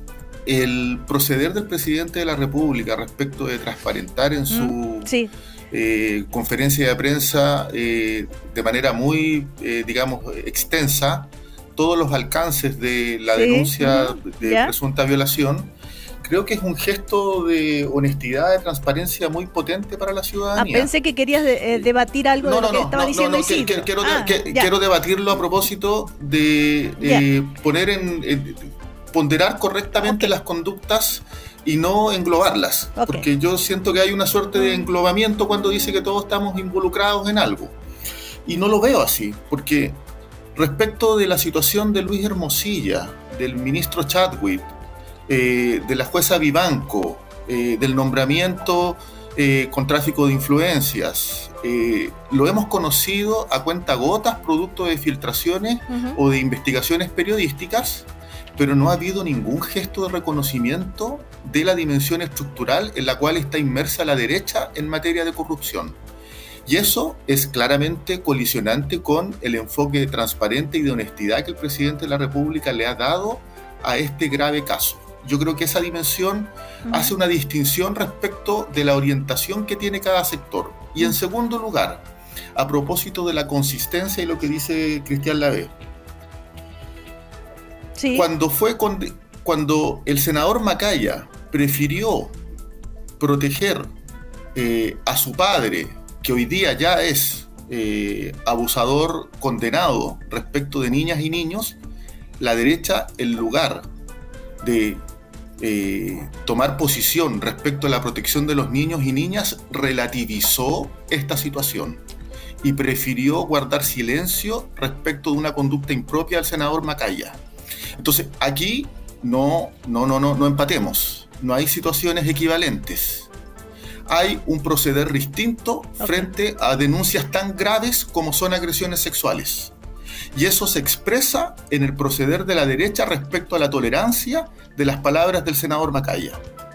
El proceder del presidente de la República respecto de transparentar en su mm, sí. eh, conferencia de prensa eh, de manera muy, eh, digamos, extensa todos los alcances de la sí. denuncia mm, de ¿ya? presunta violación, creo que es un gesto de honestidad, de transparencia muy potente para la ciudadanía. Ah, pensé que querías de, eh, debatir algo no, de lo no, que no, estaba no, diciendo no, no, Isidro. que, quiero, ah, que, quiero debatirlo a propósito de eh, poner en... en ponderar correctamente okay. las conductas y no englobarlas, okay. porque yo siento que hay una suerte de englobamiento cuando dice que todos estamos involucrados en algo, y no lo veo así, porque respecto de la situación de Luis Hermosilla, del ministro Chadwick, eh, de la jueza Vivanco, eh, del nombramiento eh, con tráfico de influencias, eh, lo hemos conocido a cuentagotas, producto de filtraciones uh-huh. o de investigaciones periodísticas, pero no ha habido ningún gesto de reconocimiento de la dimensión estructural en la cual está inmersa la derecha en materia de corrupción. Y eso es claramente colisionante con el enfoque transparente y de honestidad que el presidente de la República le ha dado a este grave caso. Yo creo que esa dimensión uh-huh. hace una distinción respecto de la orientación que tiene cada sector. Y en segundo lugar, a propósito de la consistencia y lo que dice Cristian Lavé, Sí. Cuando, fue con, cuando el senador Macaya prefirió proteger eh, a su padre, que hoy día ya es eh, abusador condenado respecto de niñas y niños, la derecha, en lugar de eh, tomar posición respecto a la protección de los niños y niñas, relativizó esta situación y prefirió guardar silencio respecto de una conducta impropia del senador Macaya. Entonces, aquí no, no, no, no, no empatemos, no hay situaciones equivalentes. Hay un proceder distinto okay. frente a denuncias tan graves como son agresiones sexuales. Y eso se expresa en el proceder de la derecha respecto a la tolerancia de las palabras del senador Macaya.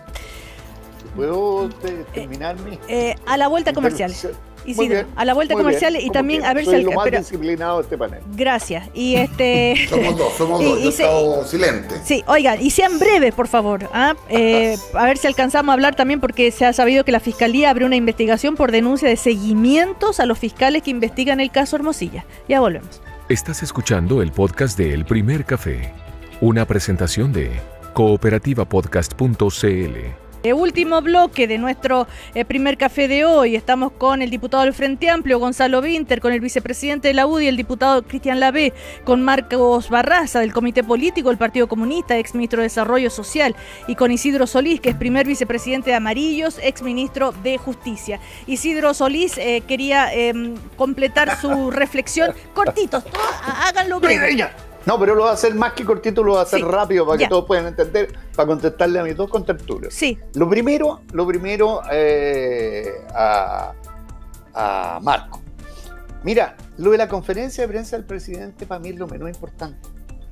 ¿Puedo te, terminar mi? Eh, eh, a la vuelta comercial. Isidro, bien, a la vuelta comercial y también a ver Soy si... lo más pero, disciplinado de este panel. Gracias. Y este... somos dos, somos dos, y, yo he estado silente. Sí, oigan, y sean breves, por favor. ¿ah? Eh, a ver si alcanzamos a hablar también, porque se ha sabido que la Fiscalía abrió una investigación por denuncia de seguimientos a los fiscales que investigan el caso Hermosilla. Ya volvemos. Estás escuchando el podcast de El Primer Café, una presentación de cooperativa podcast punto c l. El último bloque de nuestro eh, primer café de hoy. Estamos con el diputado del Frente Amplio, Gonzalo Vinter, con el vicepresidente de la U D I, el diputado Cristian Lavé, con Marcos Barraza, del Comité Político del Partido Comunista, ex ministro de Desarrollo Social, y con Isidro Solís, que es primer vicepresidente de Amarillos, ex ministro de Justicia. Isidro Solís eh, quería eh, completar su reflexión. Cortitos, todos, háganlo breve. No, pero lo va a hacer más que cortito, lo va a hacer sí, rápido para ya. que todos puedan entender, para contestarle a mis dos contertulios. Sí. Lo primero, lo primero eh, a, a Marco. Mira, lo de la conferencia de prensa del presidente para mí es lo menos importante.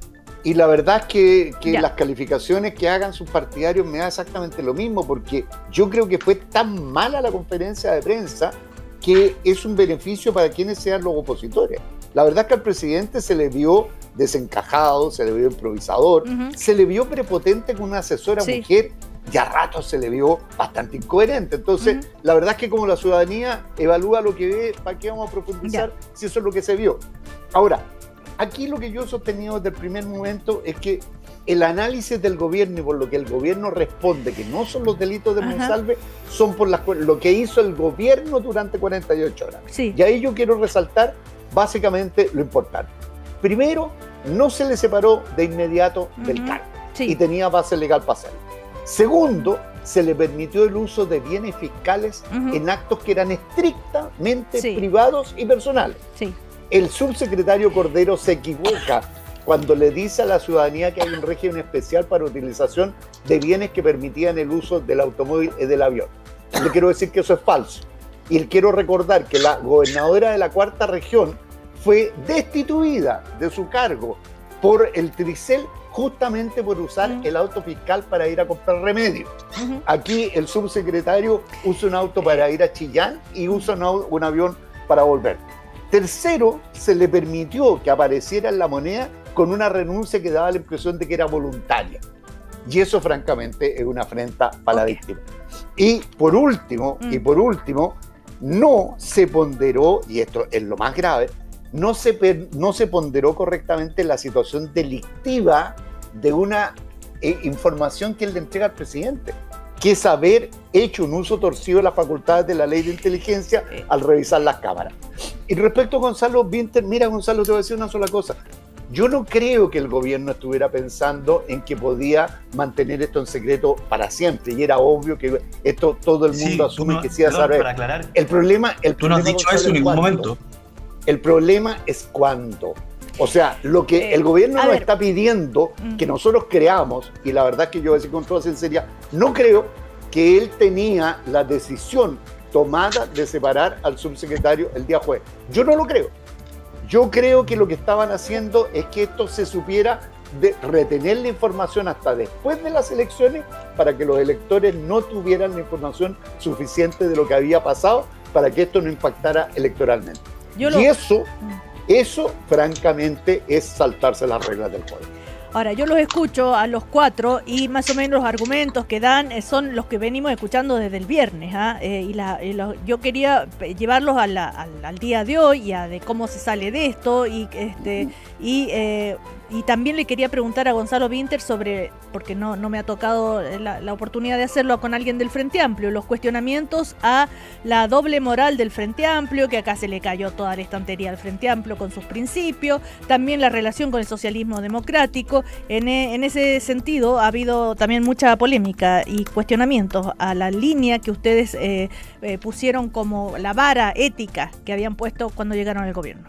Y la verdad es que, que las calificaciones que hagan sus partidarios me da exactamente lo mismo, porque yo creo que fue tan mala la conferencia de prensa que es un beneficio para quienes sean los opositores. La verdad es que al presidente se le vio desencajado, se le vio improvisador, uh-huh. se le vio prepotente con una asesora sí. mujer y a ratos se le vio bastante incoherente. Entonces, uh-huh. la verdad es que como la ciudadanía evalúa lo que ve, ¿para qué vamos a profundizar ya. si eso es lo que se vio? Ahora, aquí lo que yo he sostenido desde el primer momento es que el análisis del gobierno y por lo que el gobierno responde, que no son los delitos de Monsalve, son por las, lo que hizo el gobierno durante cuarenta y ocho horas. Sí. Y ahí yo quiero resaltar básicamente lo importante. Primero, no se le separó de inmediato uh-huh. del cargo sí. y tenía base legal para hacerlo. Segundo, se le permitió el uso de bienes fiscales uh-huh. en actos que eran estrictamente sí. privados y personales. Sí. El subsecretario Cordero se equivoca cuando le dice a la ciudadanía que hay un régimen especial para utilización de bienes que permitían el uso del automóvil y del avión. Le quiero decir que eso es falso. Y quiero recordar que la gobernadora de la cuarta región fue destituida de su cargo por el Tricel justamente por usar uh-huh. el auto fiscal para ir a comprar remedios. Uh-huh. Aquí el subsecretario usa un auto para ir a Chillán y usa un, un avión para volver. Tercero, se le permitió que apareciera en la moneda con una renuncia que daba la impresión de que era voluntaria. Y eso, francamente, es una afrenta para okay. la víctima. Y por último, mm. y por último, no se ponderó, y esto es lo más grave, no se, no se ponderó correctamente la situación delictiva de una eh, información que él le entrega al presidente, que es haber hecho un uso torcido de las facultades de la ley de inteligencia al revisar las cámaras. Y respecto a Gonzalo Vinter, mira, Gonzalo, te voy a decir una sola cosa. Yo no creo que el gobierno estuviera pensando en que podía mantener esto en secreto para siempre, y era obvio que esto todo el mundo sí, asume no, que sí a saber. Para aclarar, el problema, el tú no has dicho eso en ningún momento. El problema es cuándo. O sea, lo que eh, el gobierno nos ver. está pidiendo que nosotros creamos, y la verdad es que yo voy a decir con toda sinceridad, no creo que él tenía la decisión tomada de separar al subsecretario el día jueves. Yo no lo creo. Yo creo que lo que estaban haciendo es que esto se supiera de retener la información hasta después de las elecciones para que los electores no tuvieran la información suficiente de lo que había pasado para que esto no impactara electoralmente. Yo y lo... eso, eso francamente es saltarse las reglas del juego. Ahora, yo los escucho a los cuatro y más o menos los argumentos que dan son los que venimos escuchando desde el viernes. ¿eh? Eh, y la, y los, yo quería llevarlos a la, al, al día de hoy y a de cómo se sale de esto y, este, y eh, y también le quería preguntar a Gonzalo Vinter sobre, porque no, no me ha tocado la, la oportunidad de hacerlo con alguien del Frente Amplio, los cuestionamientos a la doble moral del Frente Amplio, que acá se le cayó toda la estantería al Frente Amplio con sus principios, también la relación con el socialismo democrático. En, en ese sentido ha habido también mucha polémica y cuestionamientos a la línea que ustedes eh, eh, pusieron como la vara ética que habían puesto cuando llegaron al gobierno.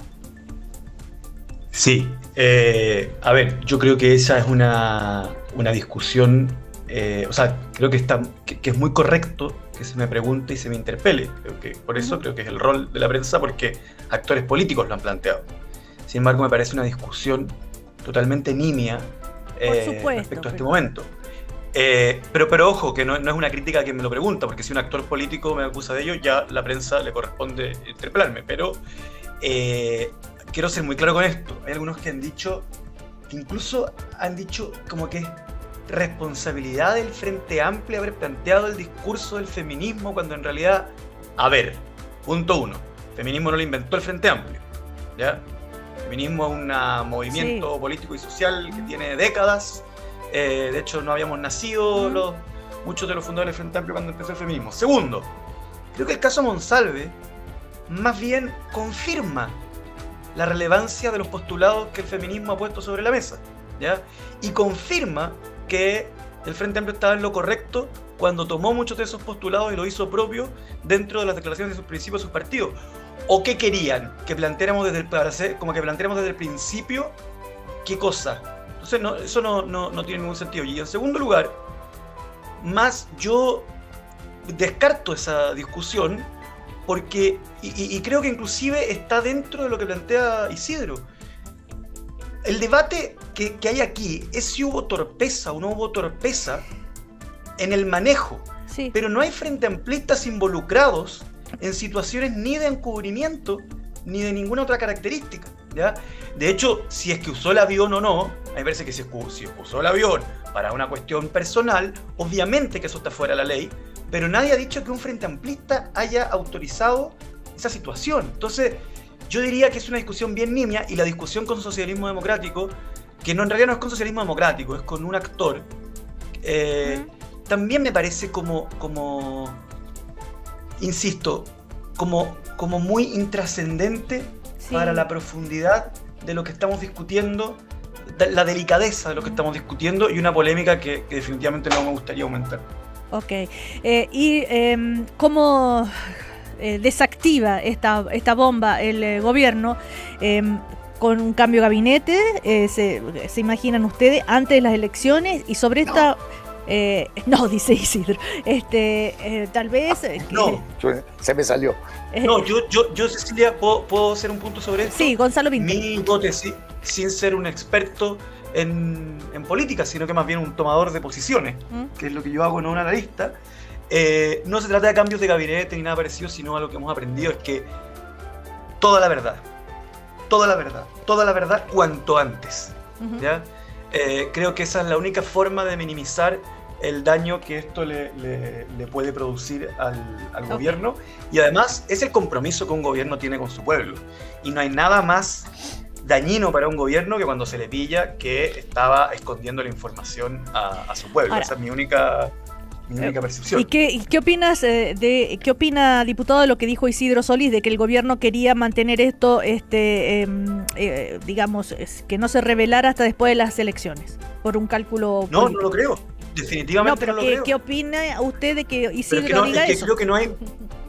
Sí, eh, a ver, yo creo que esa es una, una discusión, eh, o sea, creo que, está, que, que es muy correcto que se me pregunte y se me interpele. Creo que por eso creo que es el rol de la prensa, porque actores políticos lo han planteado. Sin embargo, me parece una discusión totalmente nimia eh, supuesto, respecto a este pero... momento. Eh, pero, pero ojo, que no, no es una crítica a quien me lo pregunta, porque si un actor político me acusa de ello, ya la prensa le corresponde interpelarme. Pero eh, quiero ser muy claro con esto. Hay algunos que han dicho, que incluso han dicho como que es responsabilidad del Frente Amplio haber planteado el discurso del feminismo, cuando en realidad, a ver, punto uno, feminismo no lo inventó el Frente Amplio, ¿ya? El feminismo es un movimiento sí. político y social que tiene décadas. Eh, de hecho, no habíamos nacido mm. los, muchos de los fundadores del Frente Amplio cuando empezó el feminismo. Segundo, creo que el caso Monsalve más bien confirma la relevancia de los postulados que el feminismo ha puesto sobre la mesa, ¿ya? Y confirma que el Frente Amplio estaba en lo correcto cuando tomó muchos de esos postulados y lo hizo propio dentro de las declaraciones de sus principios de sus partidos. ¿O qué querían? Que planteáramos desde el, para hacer, como que planteáramos desde el principio qué cosa. Entonces no, eso no, no, no tiene ningún sentido. Y en segundo lugar, más yo descarto esa discusión porque, y, y creo que inclusive está dentro de lo que plantea Isidro. El debate que, que hay aquí es si hubo torpeza o no hubo torpeza en el manejo. Sí. Pero no hay frente amplistas involucrados en situaciones ni de encubrimiento ni de ninguna otra característica, ¿ya? De hecho, si es que usó el avión o no, a mí me parece que si, si usó el avión para una cuestión personal, obviamente que eso está fuera de la ley, pero nadie ha dicho que un frente amplista haya autorizado esa situación. Entonces, yo diría que es una discusión bien nimia, y la discusión con socialismo democrático, que no en realidad no es con socialismo democrático, es con un actor, eh, uh-huh. también me parece como, como insisto, como, como muy intrascendente sí. para la profundidad de lo que estamos discutiendo, la delicadeza de lo que estamos discutiendo, y una polémica que, que definitivamente no me gustaría aumentar. Ok. Eh, ¿Y eh, cómo eh, desactiva esta, esta bomba el eh, gobierno? Eh, con un cambio de gabinete, eh, se, se imaginan ustedes, antes de las elecciones, y sobre no. esta... Eh, no, dice Isidro, este, eh, tal vez... Eh, no, que, se me salió. Eh, no, yo, yo, yo Cecilia, ¿puedo, ¿puedo hacer un punto sobre esto? Sí, Gonzalo Vinter. Mi hipótesis, sin ser un experto en, en política, sino que más bien un tomador de posiciones, ¿Mm? que es lo que yo hago, no un analista, eh, no se trata de cambios de gabinete ni nada parecido, sino a lo que hemos aprendido es que toda la verdad, toda la verdad, toda la verdad cuanto antes, uh-huh. ¿ya? Eh, creo que esa es la única forma de minimizar el daño que esto le, le, le puede producir al, al okay. gobierno, y además es el compromiso que un gobierno tiene con su pueblo, y no hay nada más dañino para un gobierno que cuando se le pilla que estaba escondiendo la información a, a su pueblo. Ahora, esa es mi única, mi única percepción. ¿Y qué, y qué opinas eh, de qué opina, diputado, de lo que dijo Isidro Solís, de que el gobierno quería mantener esto, este, eh, eh, digamos, que no se revelara hasta después de las elecciones, por un cálculo No, político? no lo creo. Definitivamente no, pero no ¿qué, lo creo. ¿Qué opina usted de que Isidro que no, diga es que eso? Creo que no hay...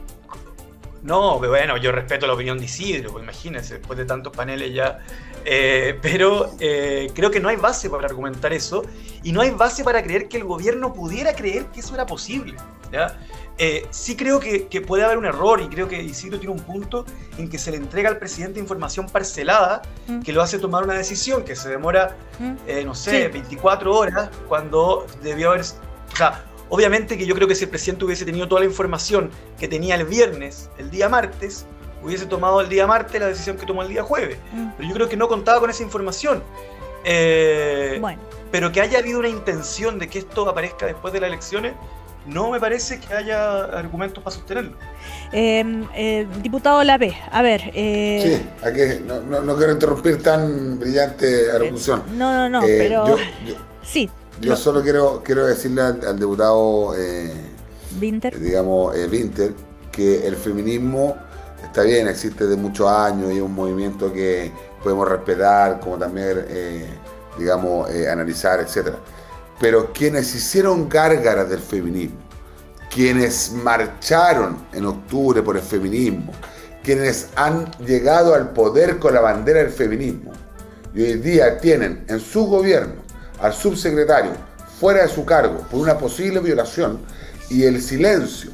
No, pero bueno, yo respeto la opinión de Isidro, pues imagínense, después de tantos paneles ya. Eh, pero eh, creo que no hay base para argumentar eso, y no hay base para creer que el gobierno pudiera creer que eso era posible, ¿ya? Eh, sí creo que, que puede haber un error, y creo que Isidro tiene un punto en que se le entrega al presidente información parcelada mm. que lo hace tomar una decisión que se demora, mm. eh, no sé, sí. veinticuatro horas, cuando debió haber... O sea, obviamente que yo creo que si el presidente hubiese tenido toda la información que tenía el viernes, el día martes, hubiese tomado el día martes la decisión que tomó el día jueves. Mm. Pero yo creo que no contaba con esa información. Eh, bueno. Pero que haya habido una intención de que esto aparezca después de las elecciones, no me parece que haya argumentos para sostenerlo. Eh, eh, diputado Lapé, a ver. Eh, sí, aquí, no, no, no quiero interrumpir tan brillante argumentación. No, no, no, eh, pero. Yo, yo, sí. Yo lo... solo quiero, quiero decirle al, al diputado eh, Winter, digamos, eh, Winter, que el feminismo está bien, existe de muchos años y es un movimiento que podemos respetar, como también, eh, digamos, eh, analizar, etcétera. Pero quienes hicieron gárgaras del feminismo, quienes marcharon en octubre por el feminismo, quienes han llegado al poder con la bandera del feminismo, y hoy día tienen en su gobierno al subsecretario fuera de su cargo por una posible violación, y el silencio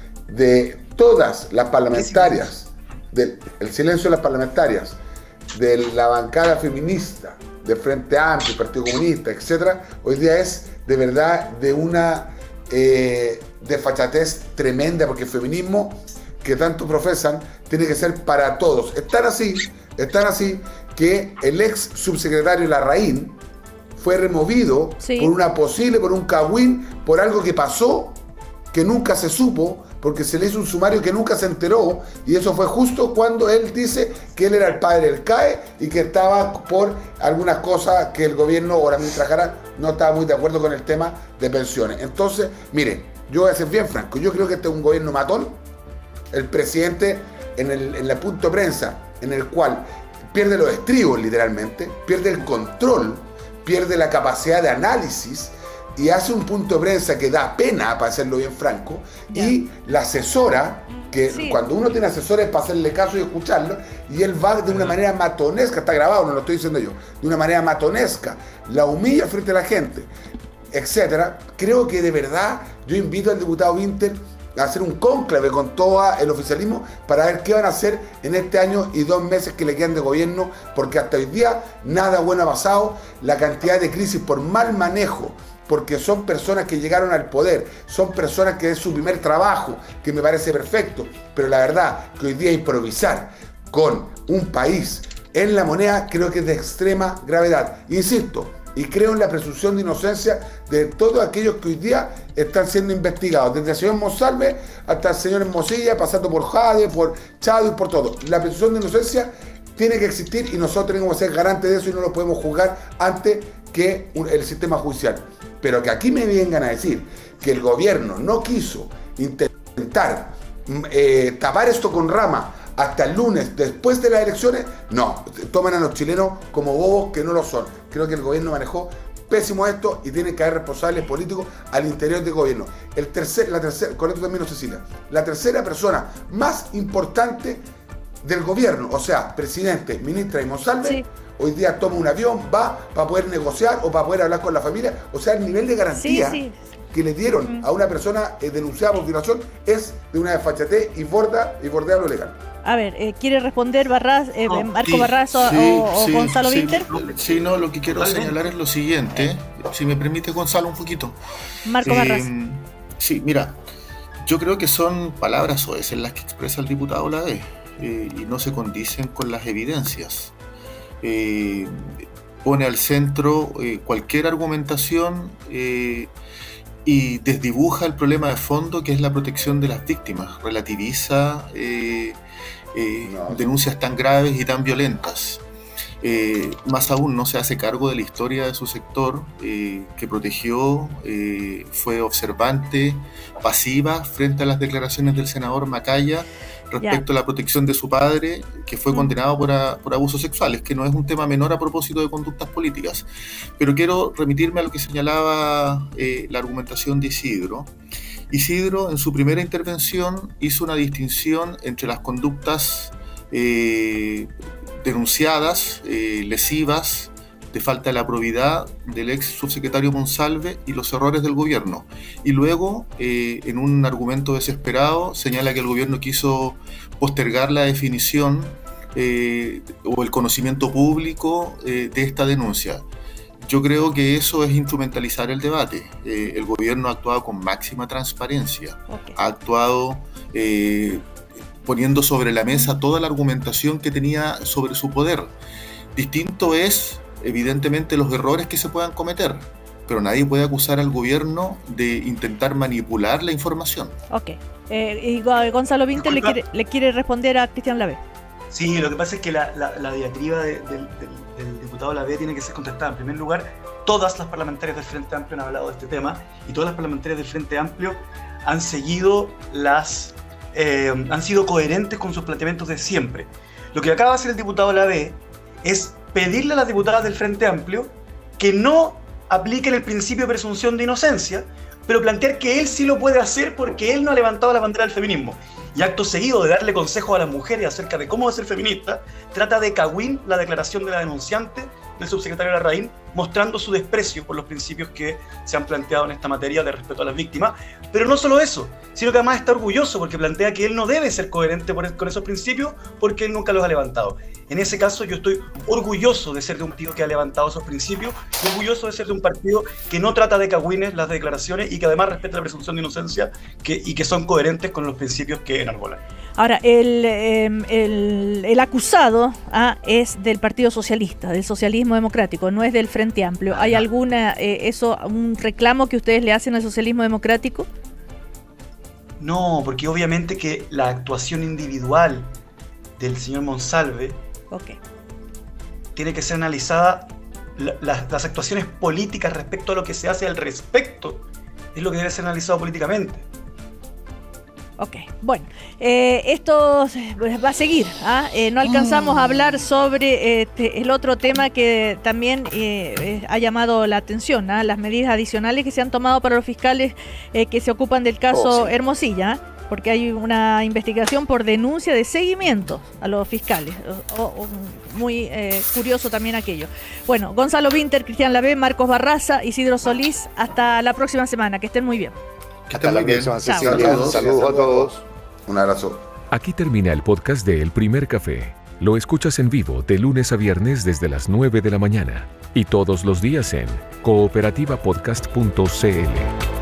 de todas las parlamentarias, del, el silencio de las parlamentarias de la bancada feminista, del Frente Amplio, Partido Comunista, etcétera, hoy día es de verdad de una eh, desfachatez tremenda, porque el feminismo que tanto profesan tiene que ser para todos. Están así, están así que el ex subsecretario Larraín fue removido sí. por una posible, por un cagüín, por algo que pasó, que nunca se supo, porque se le hizo un sumario que nunca se enteró, y eso fue justo cuando él dice que él era el padre del C A E y que estaba por algunas cosas que el gobierno, o la ministra Jara, no estaba muy de acuerdo con el tema de pensiones. Entonces, mire, yo voy a ser bien franco, yo creo que este es un gobierno matón. El presidente en el, en el punto de prensa, en el cual pierde los estribos literalmente, pierde el control, pierde la capacidad de análisis, y hace un punto de prensa que da pena, para hacerlo bien franco, yeah. y la asesora, que sí. cuando uno tiene asesores para hacerle caso y escucharlo, y él va de una manera matonesca, está grabado, no lo estoy diciendo yo, de una manera matonesca, la humilla frente a la gente, etcétera. Creo que de verdad yo invito al diputado Winter a hacer un cónclave con todo el oficialismo para ver qué van a hacer en este año y dos meses que le quedan de gobierno, porque hasta hoy día nada bueno ha pasado. La cantidad de crisis por mal manejo, porque son personas que llegaron al poder, son personas que es su primer trabajo, que me parece perfecto, pero la verdad que hoy día improvisar con un país en la moneda creo que es de extrema gravedad. Insisto, y creo en la presunción de inocencia de todos aquellos que hoy día están siendo investigados, desde el señor Monsalve hasta el señor Mosilla, pasando por Jade, por Chado y por todo. La presunción de inocencia tiene que existir y nosotros tenemos que ser garantes de eso y no lo podemos juzgar antes que el sistema judicial. Pero que aquí me vengan a decir que el gobierno no quiso intentar eh, tapar esto con rama hasta el lunes después de las elecciones, no, toman a los chilenos como bobos que no lo son. Creo que el gobierno manejó pésimo esto y tiene que haber responsables políticos al interior del gobierno. El tercer, la tercera, con esto termino, Cecilia, la tercera persona más importante del gobierno, o sea, presidente, ministra y Monsalve, sí. hoy día toma un avión, va para poder negociar o para poder hablar con la familia. O sea, el nivel de garantía sí, sí. que le dieron uh-huh. a una persona eh, denunciada por violación es de una desfachatez y borda y bordea lo legal. A ver, eh, ¿quiere responder Barras, eh, oh, Marco sí, Barras o, sí, o sí, Gonzalo sí, Winter? Sí, no, lo que quiero ¿Vale? señalar es lo siguiente, si me permite Gonzalo un poquito. Marco eh, Barras. Sí, mira, yo creo que son palabras soeces las que expresa el diputado Lapé eh, y no se condicen con las evidencias. Eh, pone al centro eh, cualquier argumentación eh, y desdibuja el problema de fondo, que es la protección de las víctimas, relativiza eh, eh, no, denuncias tan graves y tan violentas. Eh, más aún, no se hace cargo de la historia de su sector, eh, que protegió, eh, fue observante, pasiva frente a las declaraciones del senador Macaya respecto yeah. a la protección de su padre, que fue mm. condenado por, a, por abusos sexuales, que no es un tema menor a propósito de conductas políticas. Pero quiero remitirme a lo que señalaba eh, la argumentación de Isidro. Isidro, en su primera intervención, hizo una distinción entre las conductas eh, denunciadas, eh, lesivas, de falta de la probidad del ex subsecretario Monsalve y los errores del gobierno. Y luego, eh, en un argumento desesperado, señala que el gobierno quiso postergar la definición eh, o el conocimiento público eh, de esta denuncia. Yo creo que eso es instrumentalizar el debate. Eh, el gobierno ha actuado con máxima transparencia, okay. ha actuado eh, poniendo sobre la mesa toda la argumentación que tenía sobre su poder. Distinto es evidentemente los errores que se puedan cometer, pero nadie puede acusar al gobierno de intentar manipular la información. Ok. Eh, y Gonzalo Vinter le quiere, le quiere responder a Cristian Lavé. Sí, lo que pasa es que la, la, la diatriba de, de, de, del diputado Lavé tiene que ser contestada. En primer lugar, todas las parlamentarias del Frente Amplio han hablado de este tema y todas las parlamentarias del Frente Amplio han seguido las... Eh, han sido coherentes con sus planteamientos de siempre. Lo que acaba de hacer el diputado Lavé es pedirle a las diputadas del Frente Amplio que no apliquen el principio de presunción de inocencia, pero plantear que él sí lo puede hacer porque él no ha levantado la bandera del feminismo. Y acto seguido de darle consejos a las mujeres acerca de cómo ser feminista, trata de cagüín la declaración de la denunciante del subsecretario Larraín, mostrando su desprecio por los principios que se han planteado en esta materia de respeto a las víctimas. Pero no solo eso, sino que además está orgulloso porque plantea que él no debe ser coherente por, con esos principios porque él nunca los ha levantado. En ese caso yo estoy orgulloso de ser de un partido que ha levantado esos principios, y orgulloso de ser de un partido que no trata de cagüines las declaraciones y que además respeta la presunción de inocencia que, y que son coherentes con los principios que enarbolan. Ahora, el, eh, el, el acusado ah, es del Partido Socialista, del socialismo democrático, no es del Frente Amplio. ¿Hay alguna eh, eso, un reclamo que ustedes le hacen al socialismo democrático? No, porque obviamente que la actuación individual del señor Monsalve okay. tiene que ser analizada, la, la, las actuaciones políticas respecto a lo que se hace al respecto es lo que debe ser analizado políticamente. Ok, bueno, eh, esto va a seguir, ¿ah? eh, no alcanzamos a hablar sobre este, el otro tema que también eh, eh, ha llamado la atención, ¿ah? Las medidas adicionales que se han tomado para los fiscales eh, que se ocupan del caso oh, sí. Hermosilla, ¿ah? Porque hay una investigación por denuncia de seguimiento a los fiscales, o, o, muy eh, curioso también aquello. Bueno, Gonzalo Vinter, Cristian Lavé, Marcos Barraza, Isidro Solís, hasta la próxima semana, que estén muy bien. Hasta la próxima, Cecilia. Saludos. Saludos a todos. Un abrazo. Aquí termina el podcast de El Primer Café. Lo escuchas en vivo de lunes a viernes desde las nueve de la mañana y todos los días en cooperativa podcast punto c l.